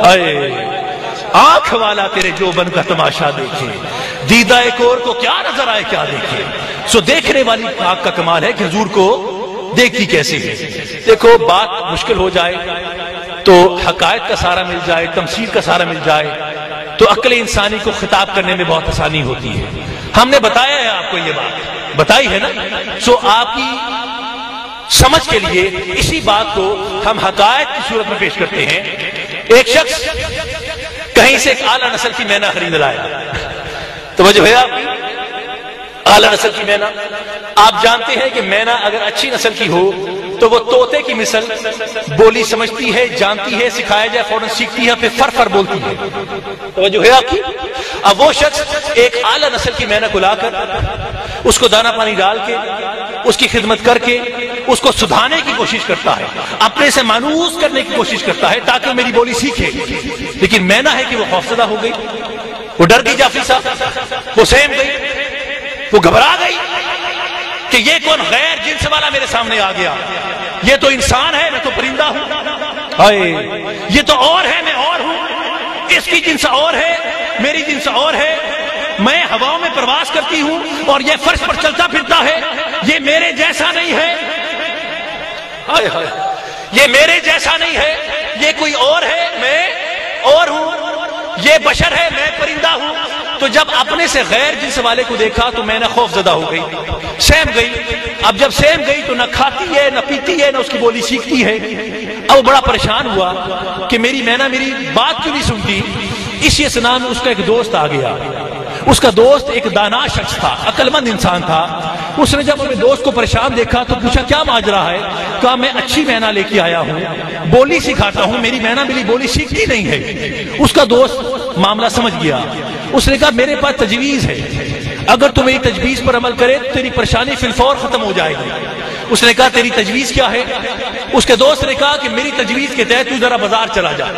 S1: آنکھ والا تیرے جوبن کا تماشا دیکھے، دیدہ کور کو کیا نظر آئے کیا دیکھے۔ سو دیکھنے والی آنکھ کا کمال ہے کہ حضور کو دیکھتی کیسے ہے۔ دیکھو بات مشکل ہو جائے تو حقائق کا سہارا مل جائے، تمثیل کا سہارا مل جائے تو عقل انسانی کو خطاب کرنے میں بہت آسانی ہوتی ہے۔ ہم نے بتایا ہے آپ کو، یہ بات بتائی ہے نا۔ سو آپ کی سمجھ کے لیے اسی بات کو ہم حقائق کی صورت میں پیش کرتے ہیں۔ ایک شخص کہیں سے ایک اعلیٰ نسل کی مینا خرید لایا، توجہ ہے آپ کی، اعلیٰ نسل کی مینا۔ آپ جانتے ہیں کہ مینا اگر اچھی نسل کی ہو تو وہ طوطے کی مثل بولی سمجھتی ہے، جانتی ہے، سکھایا جائے فوراً سیکھتی ہے، پھر فر فر بولتی ہے، توجہ ہے آپ کی۔ اب وہ شخص ایک اعلیٰ نسل کی مینا کو لا کر اس کو دانا پانی ڈال کے، اس کی خدمت کر کے، اس کو سدھانے کی کوشش کرتا ہے، اپنے سے مانوس کرنے کی کوشش کرتا ہے تاکہ میری بولی سیکھے۔ لیکن مینا ہے کہ وہ خوفزدہ ہو گئی، وہ ڈر گئی جعفری صاحب، وہ سہم گئی، وہ گھبرا گئی کہ یہ کون غیر جنس والا میرے سامنے آ گیا، یہ تو انسان ہے، میں تو پرندہ ہوں، یہ تو اور ہے، میں اور ہوں، اس کی جنس اور ہے، میری جنس اور ہے، میں ہواؤں میں پرواز کرتی ہوں اور یہ فرش پر چلتا پھرتا ہے، یہ میرے جیسا نہیں ہے، یہ میرے جیسا نہیں ہے، یہ کوئی اور ہے، میں اور ہوں، یہ بشر ہے، میں پرندہ ہوں۔ تو جب اپنے سے غیر جنس والے کو دیکھا تو میں نے خوف زدہ ہو گئی، سہم گئی۔ اب جب سہم گئی تو نہ کھاتی ہے، نہ پیتی ہے، نہ اس کی بولی سیکھتی ہے۔ اب وہ بڑا پریشان ہوا کہ میری مینا میری بات کیوں نہیں سنتی۔ اسی اسنا میں اس کا ایک دوست آ گیا، اس کا دوست ایک دانا شخص تھا، عقل مند انسان تھا۔ اس نے جب اپنے دوست کو پریشان دیکھا تو پوچھا کیا ماجرا ہے؟ کہا میں اچھی مینا لے کے آیا ہوں، بولی سکھاتا ہوں، میری مینا میری بولی سیکھتی نہیں ہے۔ اس کا دوست معاملہ سمجھ گیا، اس نے کہا میرے پاس تجویز ہے، اگر تم میری تجویز پر عمل کرے تو تیری پریشانی فی الفور ختم ہو جائے گی۔ اس نے کہا تیری تجویز کیا ہے؟ اس کے دوست نے کہا کہ میری تجویز کے تحت تو ذرا بازار چلا جا،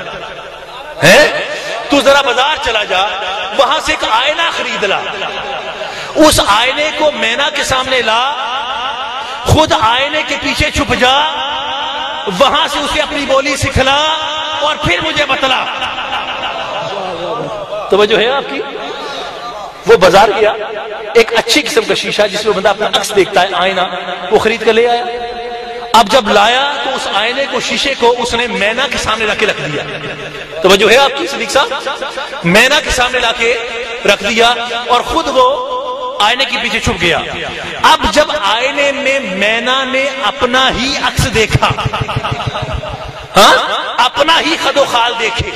S1: تو ذرا بازار چلا جا، وہاں سے ایک آئینہ خرید لا، اس آئینے کو مینا کے سامنے لا، خود آئینے کے پیچھے چھپ جا، وہاں سے اسے اپنی بولی سکھلا اور پھر مجھے بتلا۔ توجہ ہے آپ کی؟ وہ بازار گیا، ایک اچھی قسم کا شیشہ جس میں بندہ اپنا عکس دیکھتا ہے، آئینہ، وہ خرید کر لے آیا۔ اب جب لایا تو اس آئینے کو، شیشے کو اس نے مینا کے سامنے رکھ کے رکھ دیا۔ توجہ ہے آپ کی صدیق صاحب؟ مینا کے سامنے لا کے رکھ دیا اور خود وہ آئینے کے پیچھے چھپ گیا۔ اب جب آئینے میں مینا نے اپنا ہی عکس دیکھا، اپنا ہی خد و خال دیکھے،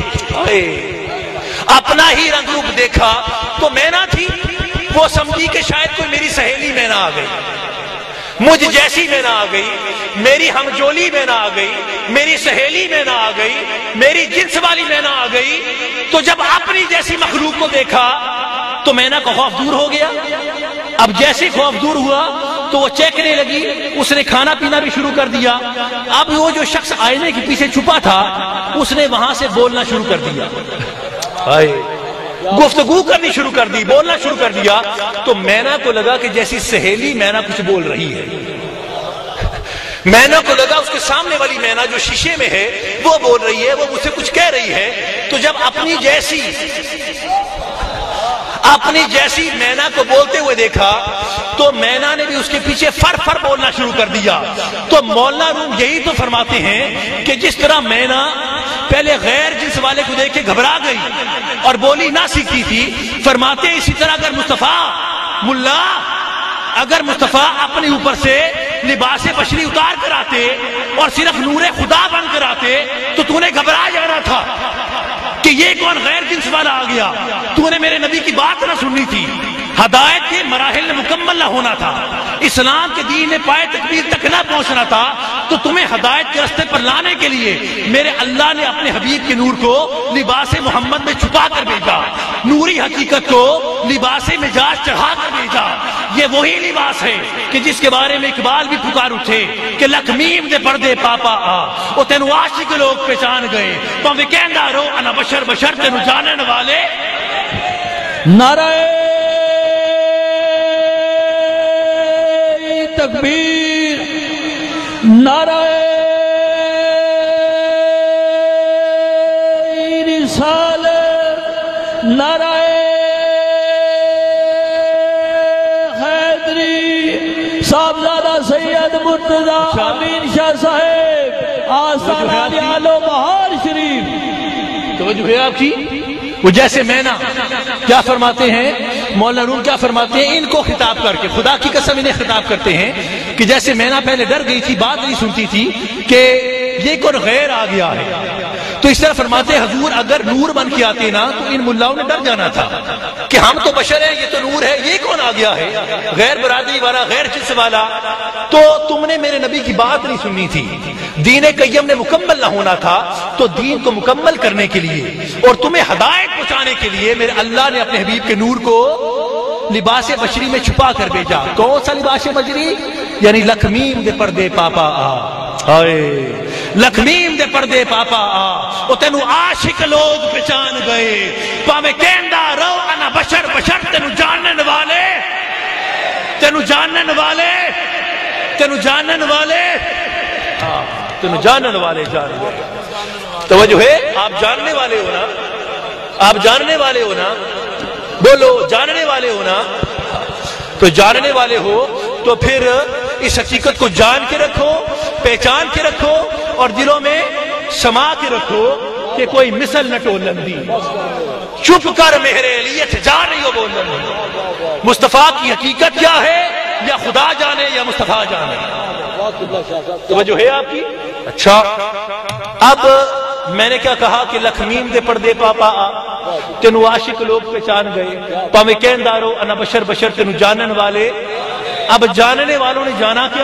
S1: اپنا ہی رنگ روپ دیکھا تو مینا تھی، وہ سمجھی کہ شاید کوئی میری سہیلی مینا آ گئی، مجھ جیسی مینا آ گئی، میری ہمجولی مینا آ گئی، میری سہیلی مینا آ گئی، میری جنس والی مینا آ گئی۔ تو جب اپنی جیسی مخلوق کو دیکھا تو مینا کا خوف دور ہو گیا۔ اب جیسے خوف دور ہوا تو وہ چیکنے لگی، اس نے کھانا پینا بھی شروع کر دیا۔ اب وہ جو شخص آئینے کے پیچھے چھپا تھا اس نے وہاں سے بولنا شروع کر دیا، گفتگو کرنی شروع کر دی، بولنا شروع کر دیا۔ تو مینا کو لگا کہ جیسی سہیلی مینا کچھ بول رہی ہے، مینا کو لگا اس کے سامنے والی مینا جو شیشے میں ہے وہ بول رہی ہے، وہ مجھ سے کچھ کہہ رہی ہے. تو جب اپنی جیسی مینا کو بولتے ہوئے دیکھا تو مینا نے بھی اس کے پیچھے فر فر بولنا شروع کر دیا. تو مولانا روم یہی تو فرماتے ہیں کہ جس طرح مینا پہلے غیر جنس والے کو دیکھ کے گھبرا گئی اور بولی نہ سیکھی تھی، فرماتے ہیں اسی طرح اگر مصطفیٰ اپنے اوپر سے لباس بشری اتار کر آتے اور صرف نور خدا بن کر آتے تو تو نے گھبرا جانا تھا کہ یہ کون غیر جنس والا آ گیا. تو نے میرے نبی کی بات نہ سننی تھی. ہدایت کے مراحل میں مکمل نہ ہونا تھا، اسلام کے دین پائے تکبیر تک نہ پہنچنا تھا. تو تمہیں ہدایت کے راستے پر لانے کے لیے میرے اللہ نے اپنے حبیب کے نور کو لباس محمد میں چھپا کر بھیجا، نوری حقیقت کو لباس مزاج چڑھا کر بھیجا. یہ وہی لباس ہے کہ جس کے بارے میں اقبال بھی پکار اٹھے کہ لکھمیم دے پردے پاپا آ او تینو عاشق لوگ پہچان گئے، پاویں کہندا رو انا بشر بشر تینو جانن والے.
S2: نعرہ تکبیر، نعرہ رسالت، نعرہ حیدری، صاحبزادہ سید مرتضی امین شاہ صاحب آستانہ عالو بہار شریف.
S1: توجہ ہے آپ کی؟ وہ جیسے مینا کیا فرماتے ہیں مولانا روم، کیا فرماتے ہیں ان کو خطاب کر کے، خدا کی قسم انہیں خطاب کرتے ہیں کہ جیسے مینا پہلے ڈر گئی تھی، بات نہیں سنتی تھی کہ یہ کون غیر آ گیا ہے، تو اس طرح فرماتے ہیں حضور اگر نور بن کے آتے نا تو ان ملاؤں نے ڈر جانا تھا کہ ہم تو بشر ہیں، یہ تو نور ہے، یہ کون آ گیا ہے غیر برادری والا، غیر جنس والا. تو تم نے میرے نبی کی بات نہیں سننی تھی. دین قیم نے مکمل نہ ہونا تھا، تو دین کو مکمل کرنے کے لیے اور تمہیں ہدایت پہنچانے کے لیے میرے اللہ نے اپنے حبیب کے نور کو لباس بشری میں چھپا کر بھیجا. کون سا لباس بشری؟ یعنی لکھمیم دے پردے پاپا آ، لکھمیم دے پردے پاپا آ او تینو عاشق لوگ پہچان گئے، پاویں کہندا رو انا بشر بشر تینو جانن والے، تینو جانن والے، تینو جانن والے، تینو جانن والے جان گئے. توجہ ہے؟ آپ جاننے والے ہو نا، آپ جاننے والے ہو نا، بولو جاننے والے ہو نا. تو جاننے والے ہو تو پھر اس حقیقت کو جان کے رکھو، پہچان کے رکھو اور دلوں میں سما کے رکھو کہ کوئی مثل نہ ٹولن دی. چپ کر میرے لیے جا رہی ہو بولن. مصطفیٰ کی حقیقت کیا ہے یا خدا جانے یا مصطفیٰ جانے. توجہ ہے آپ کی؟ اچھا اب میں نے کیا کہا کہ لکھمیم دے پردے پاپا آ تینو عاشق لوگ پہچان گئے، پاویں کہندارو انا بشر بشر تینو جانن والے. اب جاننے والوں نے جانا کیا؟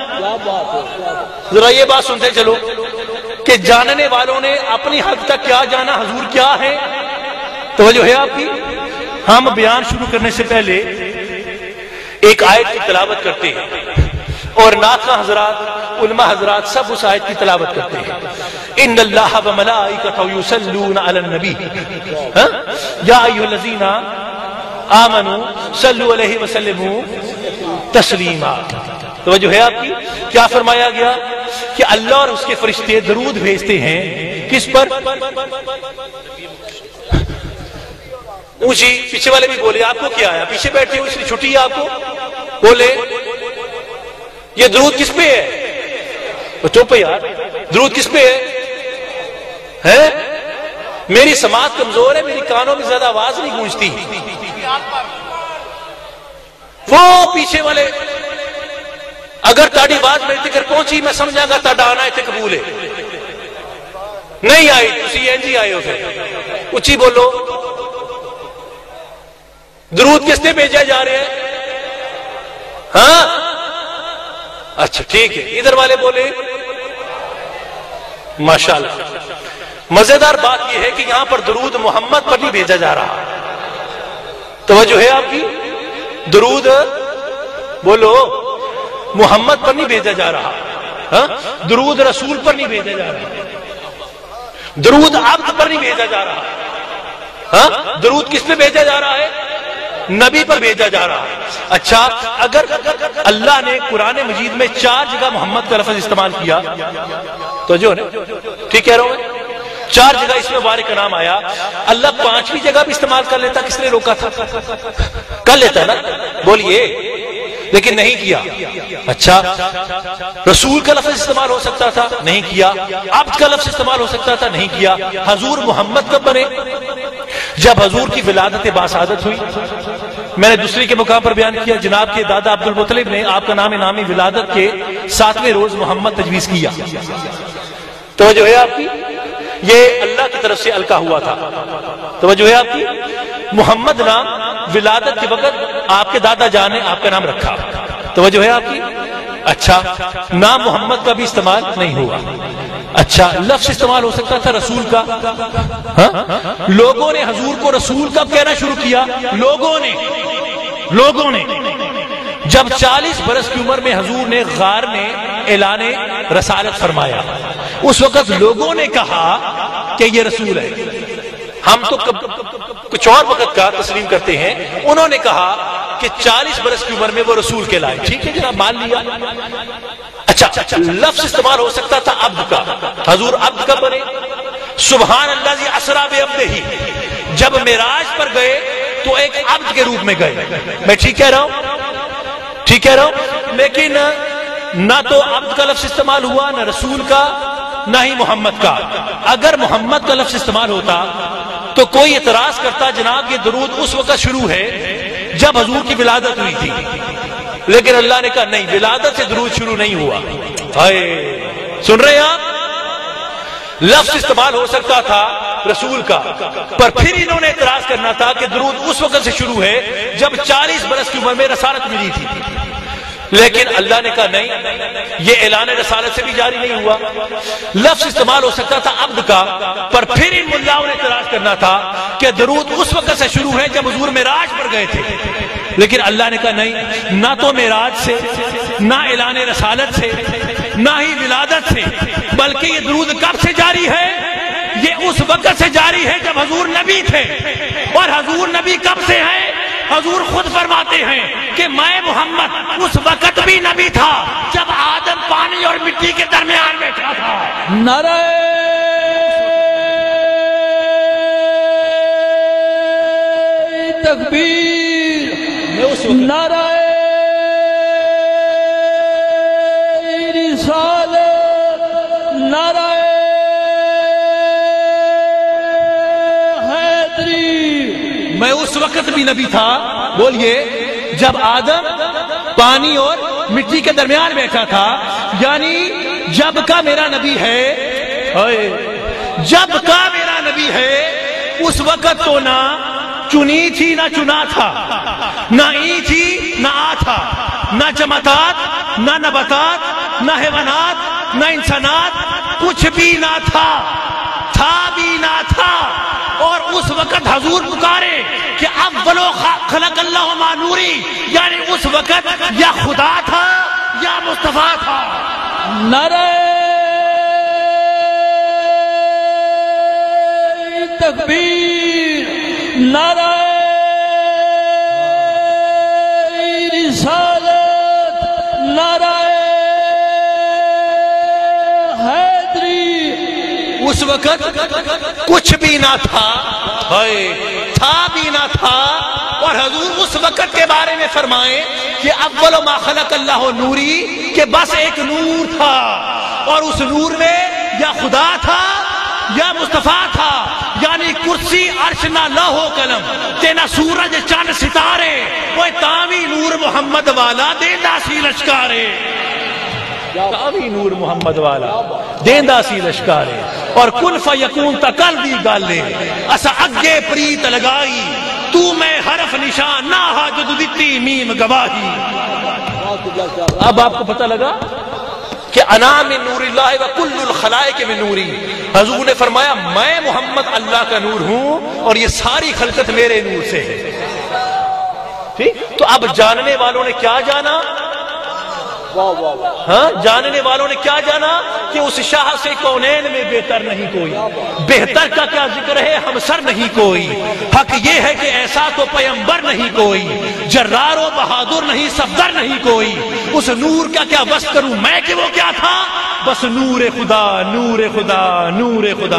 S1: ذرا یہ بات سنتے چلو کہ جاننے والوں نے اپنی حد تک کیا جانا، حضور کیا ہے. توجہ ہے آپ کی؟ ہم بیان شروع کرنے سے پہلے ایک آیت کی تلاوت کرتے ہیں اور ناطقہ حضرات، علماء حضرات سب اس آیت کی تلاوت کرتے ہیں. ان اللہ و ملائکتہ یصلون علی النبی یا ایھا الذین آمنوا صلوا علیہ وسلموا تسلیما. توجہ ہے آپ کی؟ کیا فرمایا گیا کہ اللہ اور اس کے فرشتے درود بھیجتے ہیں کس پر؟ اونچی پیچھے والے بھی بولے. آپ کو کیا آیا؟ پیچھے بیٹھے ہو اس لیے چھٹی ہے آپ کو؟ بولے یہ درود کس پہ ہے؟ چپ یار، درود کس پہ ہے؟ میری سماعت کمزور ہے، میری کانوں میں زیادہ آواز نہیں گونجتی. وہ پیچھے والے اگر تاڑی آواز میرے تک پہنچی میں سمجھا گا تاڑا آنا اتنے قبول ہے. نہیں آئی تسی اینجی آئے ہو، پھر اچھی بولو. درود کس نے بھیجا جا رہے ہیں؟ ہاں اچھا ٹھیک ہے، ادھر والے بولے ماشاءاللہ. مزیدار بات یہ ہے کہ یہاں پر درود محمد پر نہیں بھیجا جا رہا. توجہ ہے آپ کی؟ درود بولو محمد پر نہیں بھیجا جا رہا، ہاں درود رسول پر نہیں بھیجا جا رہا، درود عبد پر نہیں بھیجا جا رہا. ہاں درود کس پہ بھیجا جا رہا ہے؟ نبی پر بھیجا جا رہا ہے۔ اچھا اگر اللہ نے قرآن مجید میں 4 جگہ محمد کا لفظ استعمال کیا تو جو ٹھیک کہہ رہا ہوں میں، 4 جگہ اس میں بارک کا نام آیا، اللہ 5ویں جگہ بھی استعمال کر لیتا، کس نے روکا تھا؟ کر لیتا نا، بولیے، لیکن نہیں کیا۔ اچھا رسول کا لفظ استعمال ہو سکتا تھا، نہیں کیا۔ عبد کا لفظ استعمال ہو سکتا تھا، نہیں کیا۔ حضور محمد کب بنے؟ جب حضور کی ولادت باسعادت ہوئی۔ میں نے دوسری کے مقام پر بیان کیا، جناب کے دادا عبد المطلب نے آپ کا نام نامی ولادت کے 7ویں روز محمد تجویز کیا۔ توجہ ہے آپ کی؟ یہ اللہ کی طرف سے القا ہوا تھا۔ توجہ ہے آپ کی؟ محمد نام ولادت کے وقت آپ کے دادا جان نے آپ کا نام رکھا۔ توجہ ہے آپ کی؟ اچھا نام محمد کا بھی استعمال نہیں ہوا۔ اچھا لفظ استعمال ہو سکتا تھا رسول کا، ہاں لوگوں نے حضور کو رسول کب کہنا شروع کیا؟ لوگوں نے جب 40 برس کی عمر میں حضور نے غار میں اعلان رسالت فرمایا، اس وقت لوگوں نے کہا کہ یہ رسول ہے۔ ہم تو کچھ اور وقت کا تسلیم کرتے ہیں، انہوں نے کہا کہ 40 برس کی عمر میں وہ رسول کہلائے۔ ٹھیک ہے جناب، مان لیا۔ اچھا لفظ استعمال ہو سکتا تھا عبد کا، حضور عبد کب بنے؟ سبحان اللہ ذی اسریٰ بعبدہ، جب معراج پر گئے تو ایک عبد کے روپ میں گئے۔ میں ٹھیک کہہ رہا ہوں، لیکن نہ تو عبد کا لفظ استعمال ہوا، نہ رسول کا، نہ ہی محمد کا۔ اگر محمد کا لفظ استعمال ہوتا تو کوئی اعتراض کرتا جناب یہ درود اس وقت شروع ہے جب حضور کی ولادت ہوئی تھی، لیکن اللہ نے کہا نہیں، ولادت سے درود شروع نہیں ہوا۔ سن رہے ہیں آپ؟ لفظ استعمال ہو سکتا تھا رسول کا، پر پھر انہوں نے اعتراض کرنا تھا کہ درود اس وقت سے شروع ہے جب 40 برس کی عمر میں رسالت ملی تھی، لیکن اللہ نے کہا نہیں، یہ اعلان رسالت سے بھی جاری نہیں ہوا۔ لفظ استعمال ہو سکتا تھا عبد کا، پر پھر ان ملاؤں نے اعتراض کرنا تھا کہ درود اس وقت سے شروع ہے جب حضور معراج پر گئے تھے، لیکن اللہ نے کہا نہیں، نہ تو معراج سے، نہ اعلان رسالت سے، نہ ہی ولادت سے، بلکہ یہ درود کب سے جاری ہے؟ یہ اس وقت سے جاری ہے جب حضور نبی تھے۔ اور حضور نبی کب سے ہیں؟ حضور خود فرماتے ہیں کہ میں محمد اس وقت بھی نبی تھا جب آدم پانی اور مٹی کے درمیان بیٹھا تھا۔
S2: نعرہ تکبیر، نعرہ رسالت، نعرہ حیدری،
S1: میں اس وقت بھی نبی تھا، بولیے، جب آدم پانی اور مٹی کے درمیان بیٹھا تھا، یعنی جب کا میرا نبی ہے، جب کا میرا نبی ہے اس وقت تو نہ چنی تھی نہ چنا تھا، نہ ای تھی نہ آ تھا، نہ جمادات نہ نباتات نہ حیوانات نہ انسانات، کچھ بھی نہ تھا بھی نہ تھا۔ اور اس وقت حضور پکارے کہ اول خلق اللہ ما نوری، یعنی اس وقت یا خدا تھا یا مصطفیٰ تھا۔
S2: نعرہ تکبیر، نعرہ رسالت، نعرہ حیدری۔
S1: اس وقت کچھ بھی نہ تھا بھی نہ تھا، اور حضور اس وقت کے بارے میں فرمائیں کہ اول ما خلق اللہ نوری، کہ بس ایک نور تھا، اور اس نور میں یا خدا تھا یا مصطفیٰ تھا، یعنی کرسی عرش نہ لوح و قلم تے نہ سورج چاند ستارے، وہ تاوی نور محمد والا دیندا سی لشکارے، تاوی نور محمد والا دیندا سی لشکارے، اور کن فیکون تکل دی گالے اسا اگے پریت لگائی، تو میں حرف نشان نہ حاجت دیتی میم گواہی۔ اب آپ کو پتہ لگا کہ انا من نور اللہ و کل الخلائق من نوری، حضور نے فرمایا میں محمد اللہ کا نور ہوں اور یہ ساری خلقت میرے نور سے ہے۔ ٹھیک، تو اب جاننے والوں نے کیا جانا؟ ہاں جاننے والوں نے کیا جانا کہ اس شاہ سے کونین میں بہتر نہیں کوئی، بہتر کا کیا ذکر ہے ہمسر نہیں کوئی، حق یہ ہے کہ ایسا تو پیمبر نہیں کوئی، جرار و بہادر نہیں صفدر نہیں کوئی، اس نور کا کیا وصف کروں میں کہ وہ کیا تھا، بس نور خدا نور خدا نور خدا۔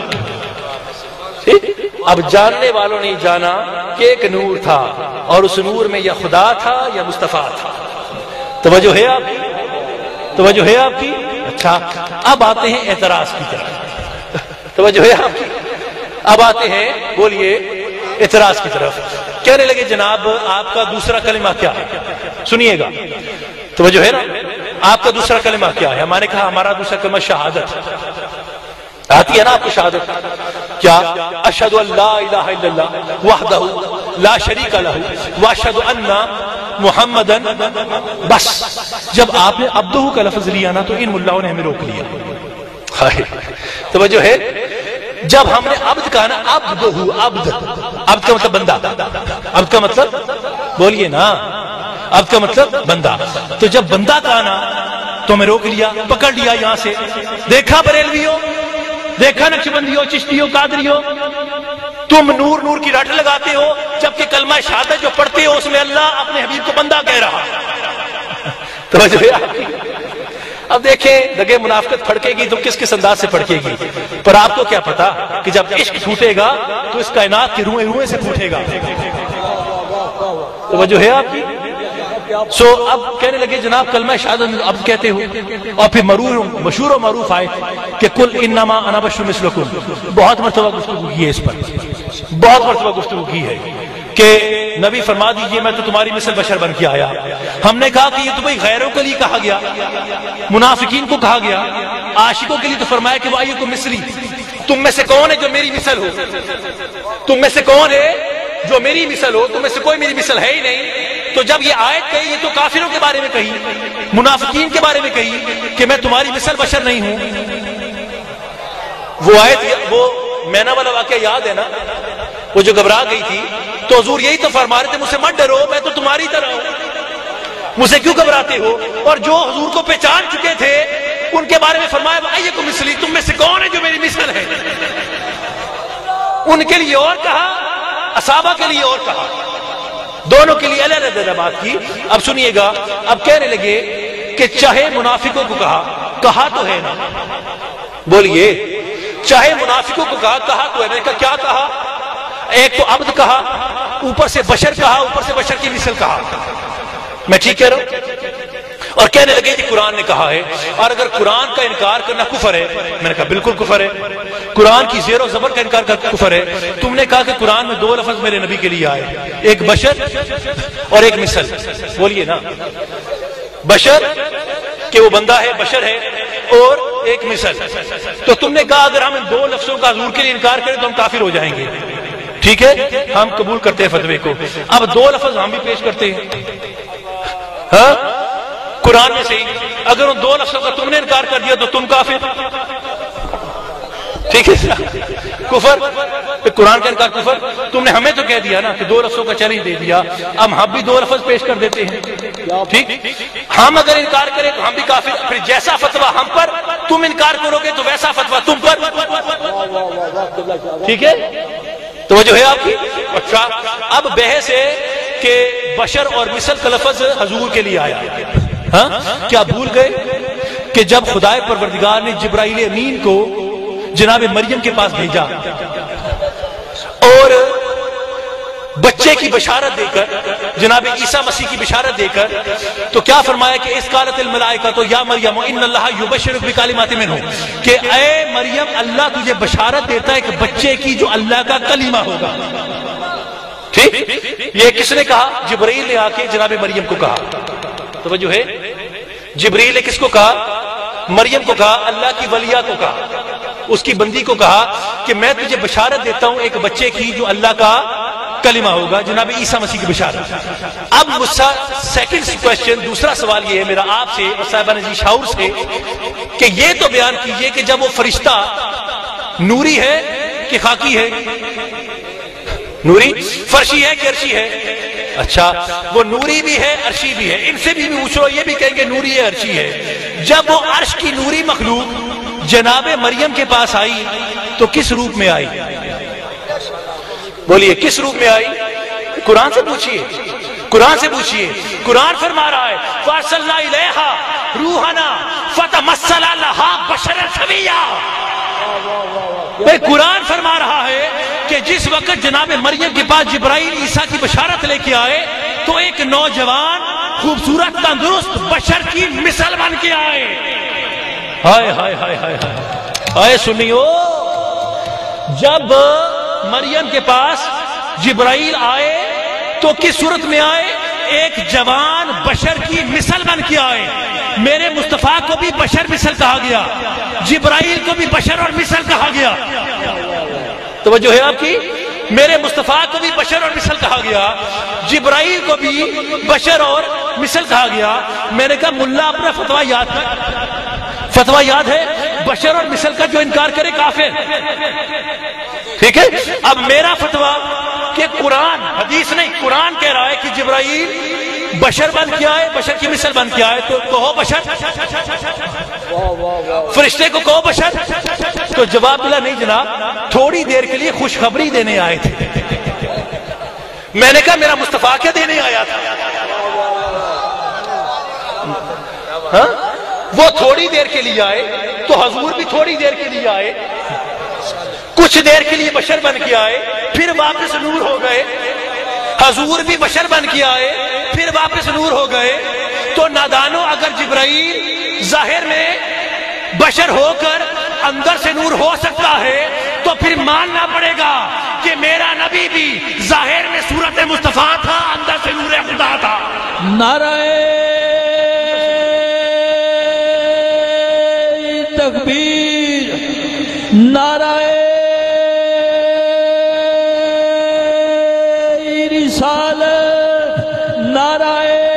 S1: اب جاننے والوں نے جانا کہ ایک نور تھا اور اس نور میں یا خدا تھا یا مصطفیٰ تھا۔ توجہ ہے آپ کی؟ توجہ ہے آپ کی؟ اچھا اب آتے ہیں اعتراض کی طرف۔ توجہ ہے آپ کی؟ اب آتے ہیں بولیے اعتراض کی طرف۔ کہنے لگے جناب آپ کا دوسرا کلمہ کیا ہے؟ سنیے گا، توجہ ہے نا، آپ کا دوسرا کلمہ کیا ہے؟ ہمارے کہا ہمارا دوسرا کلمہ شہادت۔ آتی ہے نا آپ کو شہادت؟ کیا؟ اشہد ان لا الہ الا اللہ وحدہ لا شریک لہ واشہد ان محمدن۔ بس جب آپ نے عبدہ کا لفظ لیا نا تو ان ملاؤں نے ہمیں روک لیا۔ توجہ ہے، جب ہم نے عبد کہا نا، عبدہ، عبد، عبد کا مطلب بندہ، عبد کا مطلب بولیے نا، عبد کا مطلب بندہ، تو جب بندہ کہا نا تو ہمیں روک لیا، پکڑ لیا یہاں سے۔ دیکھا بریلویوں، دیکھا نقشبندیوں، چشتیوں، قادریوں، تم نور نور کی رٹ لگاتے ہو جبکہ کلمہ شہادت جو پڑھتے ہو اس میں اللہ اپنے حبیب کو بندہ کہہ رہا۔ توجہ ہے آپ کی؟ اب دیکھیں دگے منافقت پھڑکے گی تو کس کس انداز سے پھڑکے گی، پر آپ کو کیا پتا کہ جب عشق پھوٹے گا تو اس کائنات کی روئیں روئیں سے پھوٹے گا۔ توجہ ہے آپ کی؟ سو اب کہنے لگے جناب کلمہ شہادت اب کہتے ہو، اور پھر مشہور و معروف آئے کہ کل انما انا بشر مثلکم۔ بہت مرتبہ گفتگو کی ہے اس پر، بہت مرتبہ گفتگو کی ہے کہ نبی فرما دیجئے میں تو تمہاری مثل بشر بن کے آیا۔ ہم نے کہا کہ یہ تو بھئی غیروں کے لیے کہا گیا، منافقین کو کہا گیا، عاشقوں کے لیے تو فرمایا کہ وَأَيُّكُم مِثْلِي، تم میں سے کون ہے جو میری مثل ہو، تم میں سے کون ہے جو میری مثل ہو، تم میں سے کوئی میری مثل ہے ہی نہیں۔ تو جب یہ آیت کہی، یہ تو کافروں کے بارے میں کہی، منافقین کے بارے میں کہی کہ میں تمہاری مثل بشر نہیں ہوں۔ وہ آیت، وہ مینا والا واقعہ یاد ہے نا، وہ جو گھبرا گئی تھی تو حضور یہی تو فرما رہے تھے مجھ سے مت ڈرو، میں تو تمہاری طرح ہوں، مجھ سے کیوں گھبراتے ہو؟ اور جو حضور کو پہچان چکے تھے ان کے بارے میں فرمایا وَأَيُّكُم مِثْلِي، تم میں سے کون ہے جو میری مثل ہے۔ ان کے لیے اور کہا، اصحابہ کے لیے اور کہا، دونوں کے لیے الگ الگ بات کی۔ اب سنیے گا، اب کہنے لگے کہ چاہے منافقوں کو کہا تو ہے نا، بولیے، چاہے منافقوں کو کہا تو ہے نا، کیا کہا؟ ایک تو عبد کہا، اوپر سے بشر کہا، اوپر سے بشر کی مثل کہا۔ میں ٹھیک کہہ رہا ہوں؟ اور کہنے لگے کہ قرآن نے کہا ہے، اور اگر قرآن کا انکار کرنا کفر ہے، میں نے کہا بالکل کفر ہے، قرآن کی زیر و زبر کا انکار کرنا کفر ہے۔ تم نے کہا کہ قرآن میں دو لفظ میرے نبی کے لیے آئے، ایک بشر اور ایک مثل، بولیے نا، بشر کہ وہ بندہ ہے، بشر ہے، اور ایک مثل۔ تو تم نے کہا اگر ہم ان دو لفظوں کا حضور کے لیے انکار کریں تو ہم کافر ہو جائیں گے۔ ٹھیک ہے، ہم قبول کرتے ہیں فتوے کو۔ اب دو لفظ ہم بھی پیش کرتے ہیں، ہاں قرآن میں سے ہی، اگر ان دو لفظوں کا تم نے انکار کر دیا تو تم کافر۔ ٹھیک ہے، کفر، قرآن کا انکار کفر۔ تم نے ہمیں تو کہہ دیا نا کہ دو لفظوں کا چیلنج دے دیا، اب ہم بھی دو لفظ پیش کر دیتے ہیں۔ ٹھیک، ہم اگر انکار کریں تو ہم بھی کافر، پھر جیسا فتویٰ ہم پر تم انکار کرو گے تو ویسا فتویٰ تم پر۔ ٹھیک ہے، توجہ ہے آپ کی؟ اچھا، اب بحث ہے کہ بشر اور مثل کا لفظ حضور کے لیے آیا، ہاں کیا بھول گئے کہ جب خدائے پروردگار نے جبرائیل امین کو جناب مریم کے پاس بھیجا اور بچے کی بشارت دے کر، جناب عیسیٰ مسیح کی بشارت دے کر، تو کیا فرمایا کہ اس قالت الملائکہ تو یا مریم ان اللہ یبشرک بکلمات منہ، کہ اے مریم اللہ تجھے بشارت دیتا ہے کہ بچے کی جو اللہ کا کلمہ ہوگا۔ ٹھیک، یہ کس نے کہا؟ جبرائیل نے آ کے جناب مریم کو کہا۔ توجہ ہے، جبرائیل نے کس کو کہا؟ مریم کو کہا، اللہ کی ولیہ کو کہا، اس کی بندی کو کہا کہ میں تجھے بشارت دیتا ہوں ایک بچے کی جو اللہ کا کلمہ ہوگا، جناب عیسیٰ مسیح کی بشارت۔ اب مجھ سے سیکنڈ کوشچن، دوسرا سوال یہ ہے میرا آپ سے اور صاحبان جی شعور سے کہ یہ تو بیان کیجئے کہ جب وہ فرشتہ نوری ہے کہ خاکی ہے؟ نوری فرشی ہے کہ عرشی ہے؟ اچھا وہ نوری بھی ہے عرشی بھی ہے، ان سے بھی پوچھو یہ بھی کہیں گے نوری ہے عرشی ہے۔ جب وہ عرش کی نوری مخلوق جناب مریم کے پاس آئی تو کس روپ میں آئی؟ بولیے کس روپ میں آئی؟ قرآن سے پوچھئے، قرآن سے پوچھئے۔ قرآن فرما رہا ہے فَأَرْسَلْنَا إِلَيْهَا رُوحَنَا فَتَمَثَّلَ لَهَا بَشَرًا سَوِيًّا۔ قرآن فرما رہا ہے کہ جس وقت جناب مریم کے پاس جبرائیل عیسیٰ کی بشارت لے کے آئے تو ایک نوجوان خوبصورت تندرست بشر کی مثل بن کے آئے۔ ہائے ہائے ہائے ہائے ہائے سنیو، جب مریم کے پاس جبرائیل آئے تو کس صورت میں آئے؟ ایک جوان بشر کی مثل بن کے آئے۔ میرے مصطفیٰ کو بھی بشر مثل کہا گیا، جبرائیل کو بھی بشر اور مثل کہا گیا۔ توجہ ہے آپ کی؟ میرے مصطفیٰ کو بھی بشر اور مثل کہا گیا، جبرائیل کو بھی بشر اور مثل کہا گیا۔ میں نے کہا ملا اپنا فتویٰ یاد ہے، فتویٰ یاد ہے؟ بشر اور مثل کا جو انکار کرے کافر۔ ٹھیک ہے، اب میرا فتویٰ کہ قرآن حدیث نہیں، قرآن کہہ رہا ہے کہ جبرائیل بشر بن کے آئے، بشر کی مثل بن کے آئے، تو کہو بشر، فرشتے کو کہو بشر۔ تو جواب ملا نہیں جناب، تھوڑی دیر کے لیے خوشخبری دینے آئے تھے۔ میں نے کہا میرا مصطفیٰ کیا دینے آیا تھا؟ ہاں وہ تھوڑی دیر کے لیے آئے تو حضور بھی تھوڑی دیر کے لیے آئے، کچھ دیر کے لیے بشر بن کے آئے، پھر واپس نور ہو گئے۔ حضور بھی بشر بن کے آئے، پھر واپس نور ہو گئے۔ تو نادانو، اگر جبرائیل ظاہر میں بشر ہو کر اندر سے نور ہو سکتا ہے تو پھر ماننا پڑے گا کہ میرا نبی بھی ظاہر میں صورت مصطفیٰ تھا، اندر سے نور خدا تھا۔
S2: نعرہ تکبیر، نعرہ رسالت، نعرہ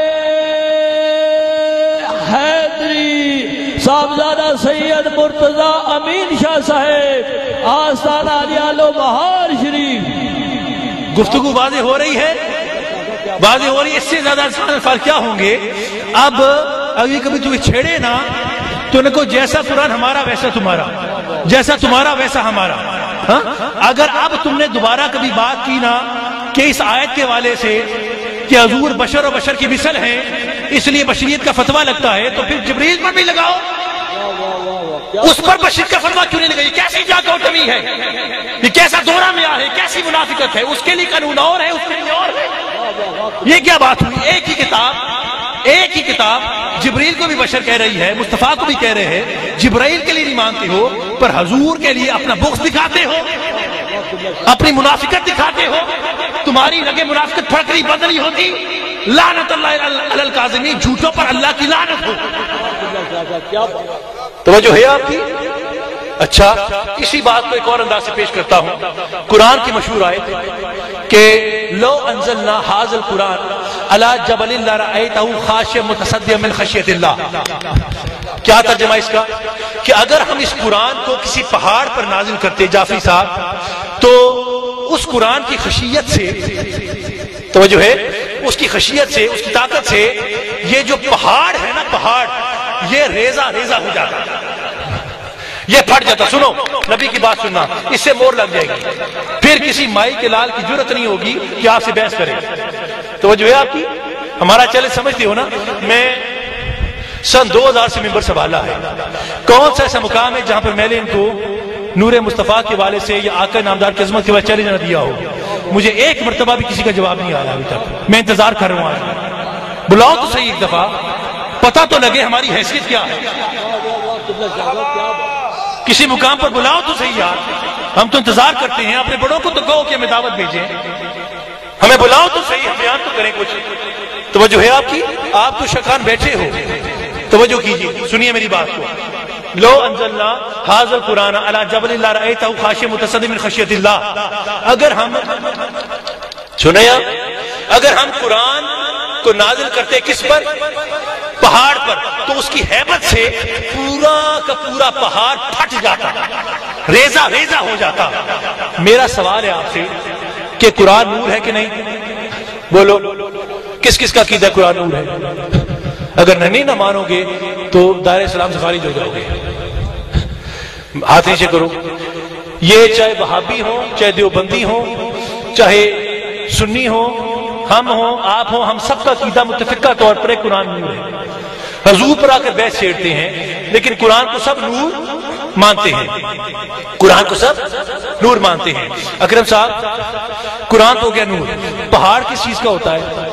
S2: حیدری، صاحبزادہ سید مرتضی امین شاہ صاحب، آستانہ علیہ و بہار شریف۔
S1: گفتگو واضح ہو رہی ہے، واضح ہو رہی ہے، اس سے زیادہ الفاظ کیا ہوں گے؟ اب اگر کبھی تمہیں چھیڑے نا تو ان کو جیسا قرآن ہمارا ویسا تمہارا، جیسا تمہارا ویسا ہمارا۔ ہاں اگر اب تم نے دوبارہ کبھی بات کی نا کہ اس آیت کے حوالے سے کہ حضور بشر و بشر کی مثل ہیں اس لیے بشریت کا فتویٰ لگتا ہے، تو پھر جبریل پر بھی لگاؤ، اس پر بشریت کا فتویٰ کیوں نہیں لگائی؟ کیسی جاکوٹمی ہے یہ؟ کیسا دورہ میں ہے؟ کیسی منافقت ہے؟ اس کے لیے قانون اور ہے، اس کے لیے اور ہے۔ یہ کیا بات ہوئی؟ ایک ہی کتاب جبریل کو بھی بشر کہہ رہی ہے، مصطفیٰ کو بھی کہہ رہے ہیں، جبرائیل کے لیے نہیں مانتے ہو، پر حضور کے لیے اپنا بغض دکھاتے ہو، اپنی منافقت دکھاتے ہو۔ تمہاری رگے منافقت پھڑکری بند نہیں ہوتی۔ لعنت اللہ علی الکاذبین، جھوٹوں پر اللہ کی لعنت ہو۔ توجہ ہے آپ کی؟ اچھا، اسی بات کو ایک اور انداز سے پیش کرتا ہوں۔ قرآن کی مشہور آیت کہ لو انزلنا ھذا القرآن علی جبل لرأیتہ خاشعا متصدعا من خشیۃ اللہ۔ کیا ترجمہ اس کا؟ کہ اگر ہم اس قرآن کو کسی پہاڑ پر نازل کرتے جعفری صاحب، تو اس قرآن کی خشیت سے، توجہ ہے، اس کی خشیت سے، اس کی طاقت سے یہ جو پہاڑ ہے نا، پہاڑ یہ ریزہ ریزہ ہو جاتا، یہ پھٹ جاتا۔ سنو نبی کی بات سننا، اس سے مور لگ جائے گی، پھر کسی مائی کے لال کی جرت نہیں ہوگی کہ آپ سے بحث کرے۔ توجہ ہے آپ کی؟ ہمارا چیلنج سمجھتے ہو نا؟ میں سن 2000 سے ممبر سنبھالا ہے۔ کون سا ایسا مقام ہے جہاں پر میں نے ان کو نور مصطفیٰ کے والے سے یا آقا نامدار کی عظمت کے بعد چیلنج نہ دیا ہو؟ مجھے ایک مرتبہ بھی کسی کا جواب نہیں آیا ابھی تک۔ میں انتظار کر رہا ہوں، آج بلاؤ تو صحیح، ایک دفعہ پتہ تو لگے ہماری حیثیت کیا ہے۔ کسی مقام پر بلاؤ تو صحیح یار، ہم تو انتظار کرتے ہیں۔ اپنے بڑوں کو تو کہو کہ ہمیں دعوت بھیجیں، ہمیں بلاؤ تو صحیح، ہم بیان تو کریں کچھ۔ توجہ ہے آپ کی؟ آپ تو شکان بیٹھے ہو، توجہ کیجیے، سنیے میری بات کو۔ لو انزلنا ھذا القرآن علی جبل لرأیتہ خاشعا متصدعا من خشیۃ اللہ۔ اگر ہم سنیا، اگر ہم قرآن کو نازل کرتے کس پر؟ پہاڑ پر، تو اس کی ہیبت سے پورا کا پورا پہاڑ پھٹ جاتا، ریزہ ریزہ ہو جاتا۔ میرا سوال ہے آپ سے کہ قرآن نور ہے کہ نہیں؟ بولو کس کس کا عقیدہ قرآن نور ہے؟ اگر نہیں نہ مانو گے تو دائرہ اسلام سے خارج ہو جاؤ گے. ہاتھ نیچے کرو. یہ چاہے وہابی ہوں، چاہے دیوبندی ہوں، چاہے سنی ہوں، ہم ہوں، آپ ہوں، ہم سب کا عقیدہ متفقہ طور پر قرآن نور ہے. حضور پر آ کر بحث چھیڑتے ہیں لیکن قرآن کو سب نور مانتے ہیں. قرآن کو سب نور مانتے ہیں. اکرم صاحب قرآن تو ہو گیا نور. پہاڑ کس چیز کا ہوتا ہے؟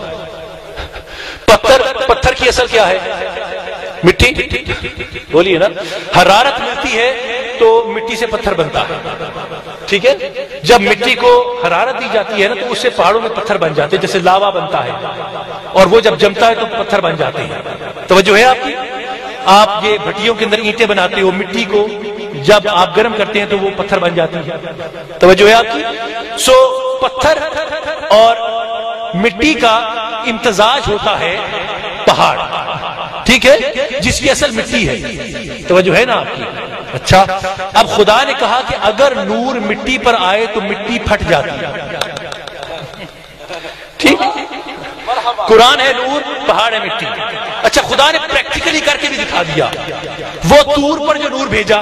S1: پتھر کی اصل کیا ہے؟ مٹی. بولیے نا. حرارت ملتی ہے تو مٹی سے پتھر بنتا ہے. ٹھیک ہے. جب مٹی کو حرارت دی جاتی ہے نا تو اس سے پہاڑوں میں پتھر بن جاتے ہیں، جیسے لاوا بنتا ہے، اور وہ جب جمتا ہے تو پتھر بن جاتے ہیں. توجہ ہے آپ کی؟ آپ یہ بھٹیوں کے اندر اینٹیں بناتے ہو، مٹی کو جب آپ گرم کرتے ہیں تو وہ پتھر بن جاتی ہے. توجہ ہے آپ کی؟ سو پتھر اور مٹی کا امتزاج ہوتا ہے پہاڑ. ٹھیک ہے. جس کی اصل مٹی ہے. توجہ ہے نا آپ کی؟ اچھا اب خدا نے کہا کہ اگر نور مٹی پر آئے تو مٹی پھٹ جاتی ہے. ٹھیک. قرآن ہے نور، پہاڑ ہے مٹی. اچھا خدا نے پریکٹیکلی کر کے بھی دکھا دیا. وہ طور پر جو نور بھیجا،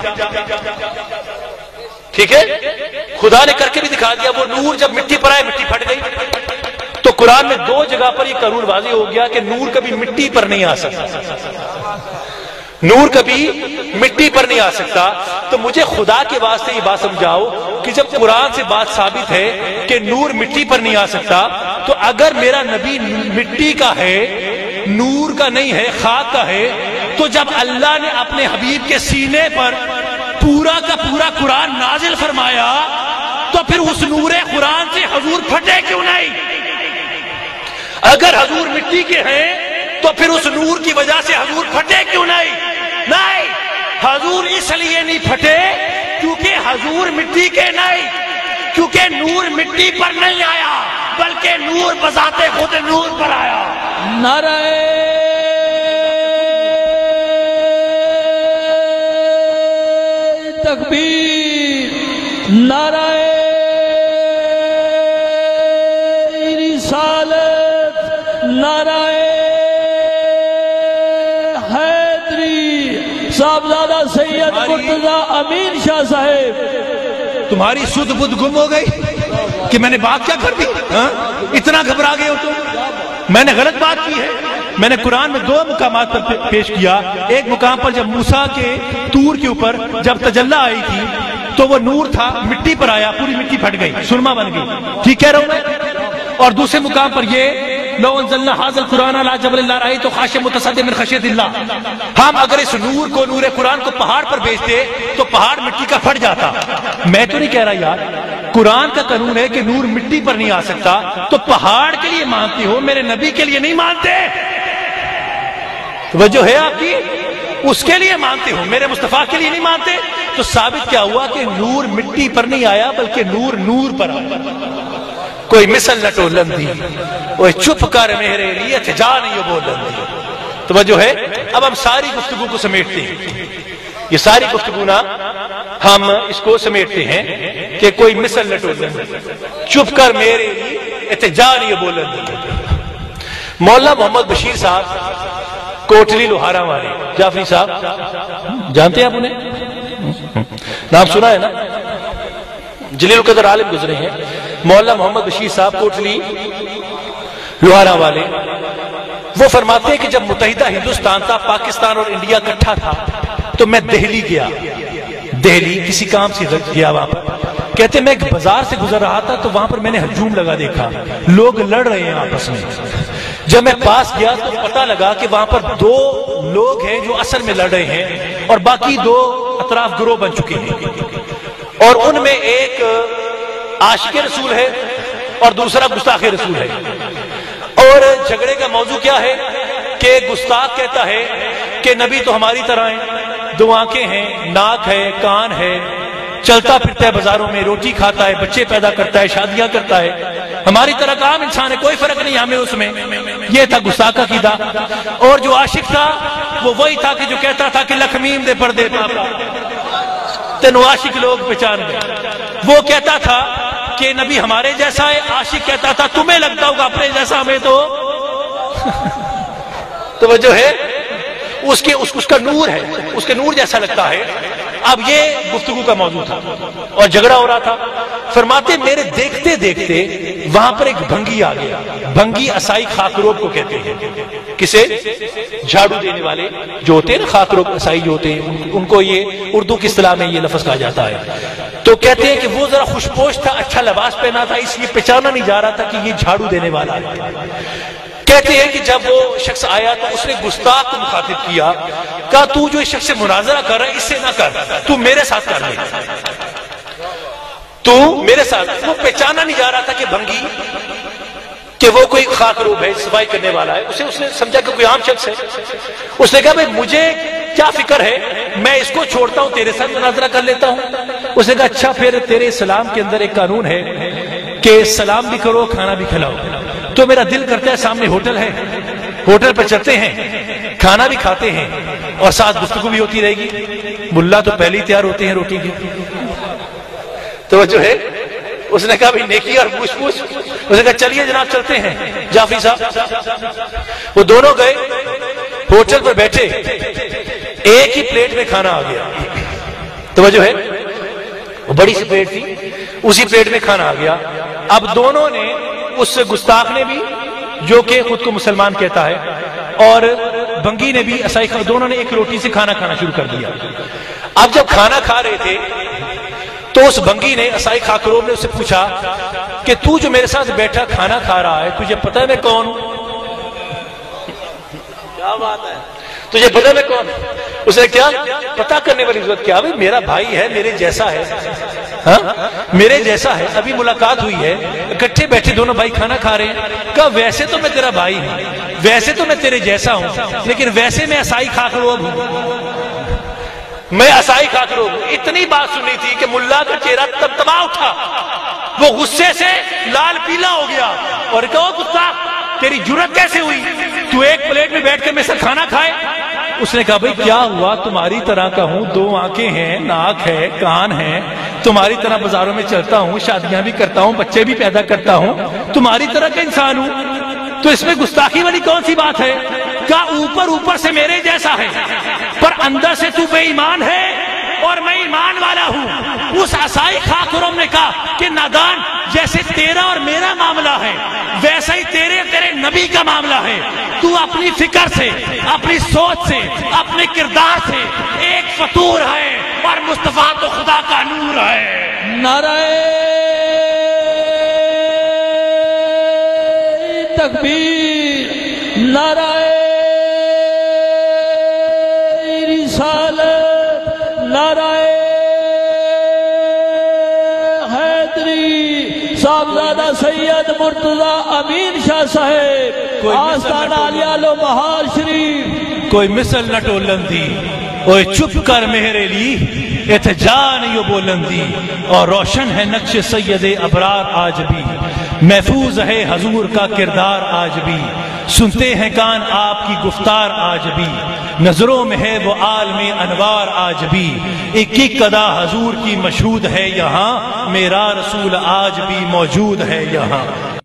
S1: ٹھیک ہے، خدا نے کر کے بھی دکھا دیا. وہ نور جب مٹی پر آئے مٹی پھٹ گئی. تو قرآن میں دو جگہ پر یہ قانون واضح ہو گیا کہ نور کبھی مٹی پر نہیں آ سکتا. نور کبھی مٹی پر نہیں آ سکتا. تو مجھے خدا کے واسطے یہ بات سمجھاؤ کہ جب قرآن سے بات ثابت ہے کہ نور مٹی پر نہیں آ سکتا، تو اگر میرا نبی مٹی کا ہے، نور کا نہیں ہے، خاک کا ہے، تو جب اللہ نے اپنے حبیب کے سینے پر پورا کا پورا قرآن نازل فرمایا تو پھر اس نور قرآن سے حضور پھٹے کیوں نہیں؟ اگر حضور مٹی کے ہیں تو پھر اس نور کی وجہ سے حضور پھٹے کیوں نہیں؟ نہیں، حضور اس لیے نہیں پھٹے کیونکہ حضور مٹی کے نہیں، کیونکہ نور مٹی پر نہیں آیا بلکہ نور بذات خود نور پر آیا.
S2: نعرہ تکبیر، نعرہ رسالت، نعرہ حیدری. صاحبزادہ سید مرتضیٰ امین شاہ صاحب.
S1: تمہاری سدھ بدھ گم ہو گئی کہ میں نے بات کیا کر دی؟ اتنا گھبرا گئے ہو تم؟ میں نے غلط بات کی ہے. میں نے قرآن میں دو مقامات پر پیش کیا. ایک مقام پر جب موسیٰ کے طور کے اوپر جب تجلی آئی تھی تو وہ نور تھا، مٹی پر آیا، پوری مٹی پھٹ گئی، سرما بن گئی. ٹھیک کہہ رہا ہوں میں؟ اور دوسرے مقام پر یہ لو انزلنا هذا القرآن على جبل لرأيته خاشعا متصدعا من خشیۃ اللہ. ہم اگر اس نور کو، نور قرآن کو پہاڑ پر بھیجتے تو پہاڑ مٹی کا پھٹ جاتا. میں تو نہیں کہہ رہا یار، قرآن کا قانون ہے کہ نور مٹی پر نہیں آ سکتا. تو پہاڑ کے لیے مانتے ہو، میرے نبی کے لیے نہیں مانتے. توجہ ہے آپ کی؟ اس کے لیے مانتے ہو، میرے مصطفیٰ کے لیے نہیں مانتے. تو ثابت کیا ہوا کہ نور مٹی پر نہیں آیا بلکہ نور نور پر آیا. کوئی مثل نہ ٹولن دی، وہ چپ کر میرے لیے جا نہیں بولن دی. توجہ ہے؟ اب ہم ساری گفتگو کو سمیٹتے ہیں. یہ ساری گفتگو نا ہم اس کو سمیٹتے ہیں کہ کوئی مثل نہ ٹولن دی، چپ کر میرے لیے جا نہیں بولن دی. مولانا محمد بشیر صاحب کوٹلی لوہارا والے، جعفری صاحب جانتے ہیں آپ انہیں؟ نام سنا ہے نا؟ جلیل القدر عالم گزرے ہیں. مولانا محمد بشیر صاحب کوٹلی لوہارا والے، وہ فرماتے ہیں کہ جب متحدہ ہندوستان تھا، پاکستان اور انڈیا اکٹھا تھا، تو میں دہلی گیا. دہلی کسی کام سے گیا وہاں پر. کہتے میں ایک بازار سے گزر رہا تھا تو وہاں پر میں نے ہجوم لگا دیکھا، لوگ لڑ رہے ہیں آپس میں. جب میں پاس گیا تو پتہ لگا کہ وہاں پر دو لوگ ہیں جو اصل میں لڑ رہے ہیں اور باقی دو اطراف گروہ بن چکے ہیں. اور ان میں ایک عاشق رسول ہے اور دوسرا گستاخ رسول ہے. اور جھگڑے کا موضوع کیا ہے کہ گستاخ کہتا ہے کہ نبی تو ہماری طرح ہیں، دو آنکھیں ہیں، ناک ہے، کان ہے، چلتا پھرتا ہے بازاروں میں، روٹی کھاتا ہے، بچے پیدا کرتا ہے، شادیاں کرتا ہے، ہماری طرح کا عام انسان ہے، کوئی فرق نہیں ہمیں اس میں. یہ تھا گستاخ کا عقیدہ. اور جو عاشق تھا وہ وہی تھا کہ جو کہتا تھا کہ لکھمیم دے پردے پاپا تینو عاشق لوگ پہچان گئے. وہ کہتا تھا کہ نبی ہمارے جیسا ہے، عاشق کہتا تھا تمہیں لگتا ہوگا اپنے جیسا، ہمیں تو توجہ ہے، اس کا نور ہے، اس کے نور جیسا لگتا ہے۔ اب یہ گفتگو کا موضوع تھا اور جھگڑا ہو رہا تھا۔ فرماتے میرے دیکھتے دیکھتے وہاں پر ایک بھنگی آ گیا۔ بھنگی عصائی خاکروب کو کہتے ہیں، کسے؟ جھاڑو دینے والے جو ہوتے ہیں نا، خاکروب عصائی جو ہوتے ہیں، ان کو یہ اردو کی اصطلاح میں یہ لفظ کہا جاتا ہے۔ تو کہتے ہیں کہ وہ ذرا خوشپوش تھا، اچھا لباس پہنا تھا، اس لیے پہچانا نہیں جا رہا تھا کہ یہ جھاڑو دینے والا ہے۔ کہتے ہیں کہ جب وہ شخص آیا تو اس نے گستاخ کو مخاطب کیا، کہا تو جو اس شخص سے مناظرہ کر رہا ہے اس سے نہ کر، تو میرے ساتھ کر لے، تو میرے ساتھ۔ وہ پہچانا نہیں جا رہا تھا کہ بھنگی کہ وہ کوئی خاکروب ہے، صفائی کرنے والا ہے، اس نے سمجھا کہ کوئی عام شخص ہے۔ اس نے کہا بھائی مجھے کیا فکر ہے، میں اس کو چھوڑتا ہوں، تیرے ساتھ مناظرہ کر لیتا ہوں۔ اس نے کہا اچھا پھر تیرے اسلام کے اندر ایک قانون ہے کہ سلام بھی کرو، کھانا بھی کھلاؤ، تو میرا دل کرتا ہے سامنے ہوٹل ہے، ہوٹل پر چلتے ہیں، کھانا بھی کھاتے ہیں اور ساتھ گفتگو بھی ہوتی رہے گی۔ ملا تو پہلے ہی تیار ہوتے ہیں روٹی کی، تو جو ہے اس نے کہا بھائی نیکی اور پوچھ پوچھ۔ اس نے کہا چلیے جناب چلتے ہیں جعفری صاحب۔ وہ دونوں گئے ہوٹل پر بیٹھے، ایک ہی پلیٹ میں کھانا آ گیا، توجہ ہے، وہ بڑی سی پلیٹ تھی، اسی پلیٹ میں کھانا آ گیا۔ اب دونوں نے، اس گستاخ نے بھی جو کہ خود کو مسلمان کہتا ہے اور بھنگی نے بھی عصائی، دونوں نے ایک روٹی سے کھانا کھانا شروع کر دیا۔ اب جب کھانا کھا رہے تھے تو اس بھنگی نے، عصائی خاکروب نے اس سے پوچھا کہ تو جو میرے ساتھ بیٹھا کھانا کھا رہا ہے، تجھے پتہ ہے میں کون ہوں؟ کیا بات ہے، تجھے پتہ ہے میں کون؟ اس نے کیا پتا کرنے والی ضرورت کیا، بھائی میرا بھائی ہے، میرے جیسا ہے، ہاں میرے جیسا ہے، ابھی ملاقات ہوئی ہے، اکٹھے بیٹھے دونوں بھائی کھانا کھا رہے ہیں۔ کہا ویسے تو میں تیرا بھائی ہوں، ویسے تو میں تیرے جیسا ہوں، لیکن ویسے میں عصائی خاکروب ہوں، میں عصائی خاکروب ہوں۔ اتنی بات سنی تھی کہ ملا کا چہرہ تبتبا اٹھا، وہ غصے سے لال پیلا ہو گیا اور کہا گستاخ تیری جرأت کیسے ہوئی، تو ایک پلیٹ میں بیٹھ کر میرے ساتھ کھانا کھائے؟ اس نے کہا بھئی کیا ہوا، تمہاری طرح کا ہوں، دو آنکھیں ہیں، ناک ہے، کان ہے، تمہاری طرح بازاروں میں چلتا ہوں، شادیاں بھی کرتا ہوں، بچے بھی پیدا کرتا ہوں، تمہاری طرح کا انسان ہوں، تو اس میں گستاخی والی کون سی بات ہے؟ کیا اوپر سے میرے جیسا ہے پر اندر سے تو بے ایمان ہے اور میں ایمان والا ہوں۔ اس عصائی خاکروب نے کہا کہ نادان، جیسے تیرا اور میرا معاملہ ہے ویسا ہی تیرے نبی کا معاملہ ہے۔ تو اپنی فکر سے، اپنی سوچ سے، اپنے کردار سے ایک فطور ہے اور مصطفیٰ تو خدا کا نور ہے۔
S2: نعرہ تکبیر، نعرہ رسالت، نعرہ حیدری، صاحبزادہ سید مرتضی امین شاہ صاحب، آستانہ عالیہ لو بہار شریف۔
S1: کوئی مثل نہ ٹولن دی، اوے چپ کر میرے لی، اتجان یو بولن دی، اور روشن ہے نقش سید ابرار آج بھی، محفوظ ہے حضور کا کردار آج بھی، سنتے ہیں کان آپ کی گفتار آج بھی، نظروں میں ہے وہ عالم انوار آج بھی، ایک ایک قدا حضور کی مشہود ہے یہاں، میرا رسول آج بھی موجود ہے یہاں۔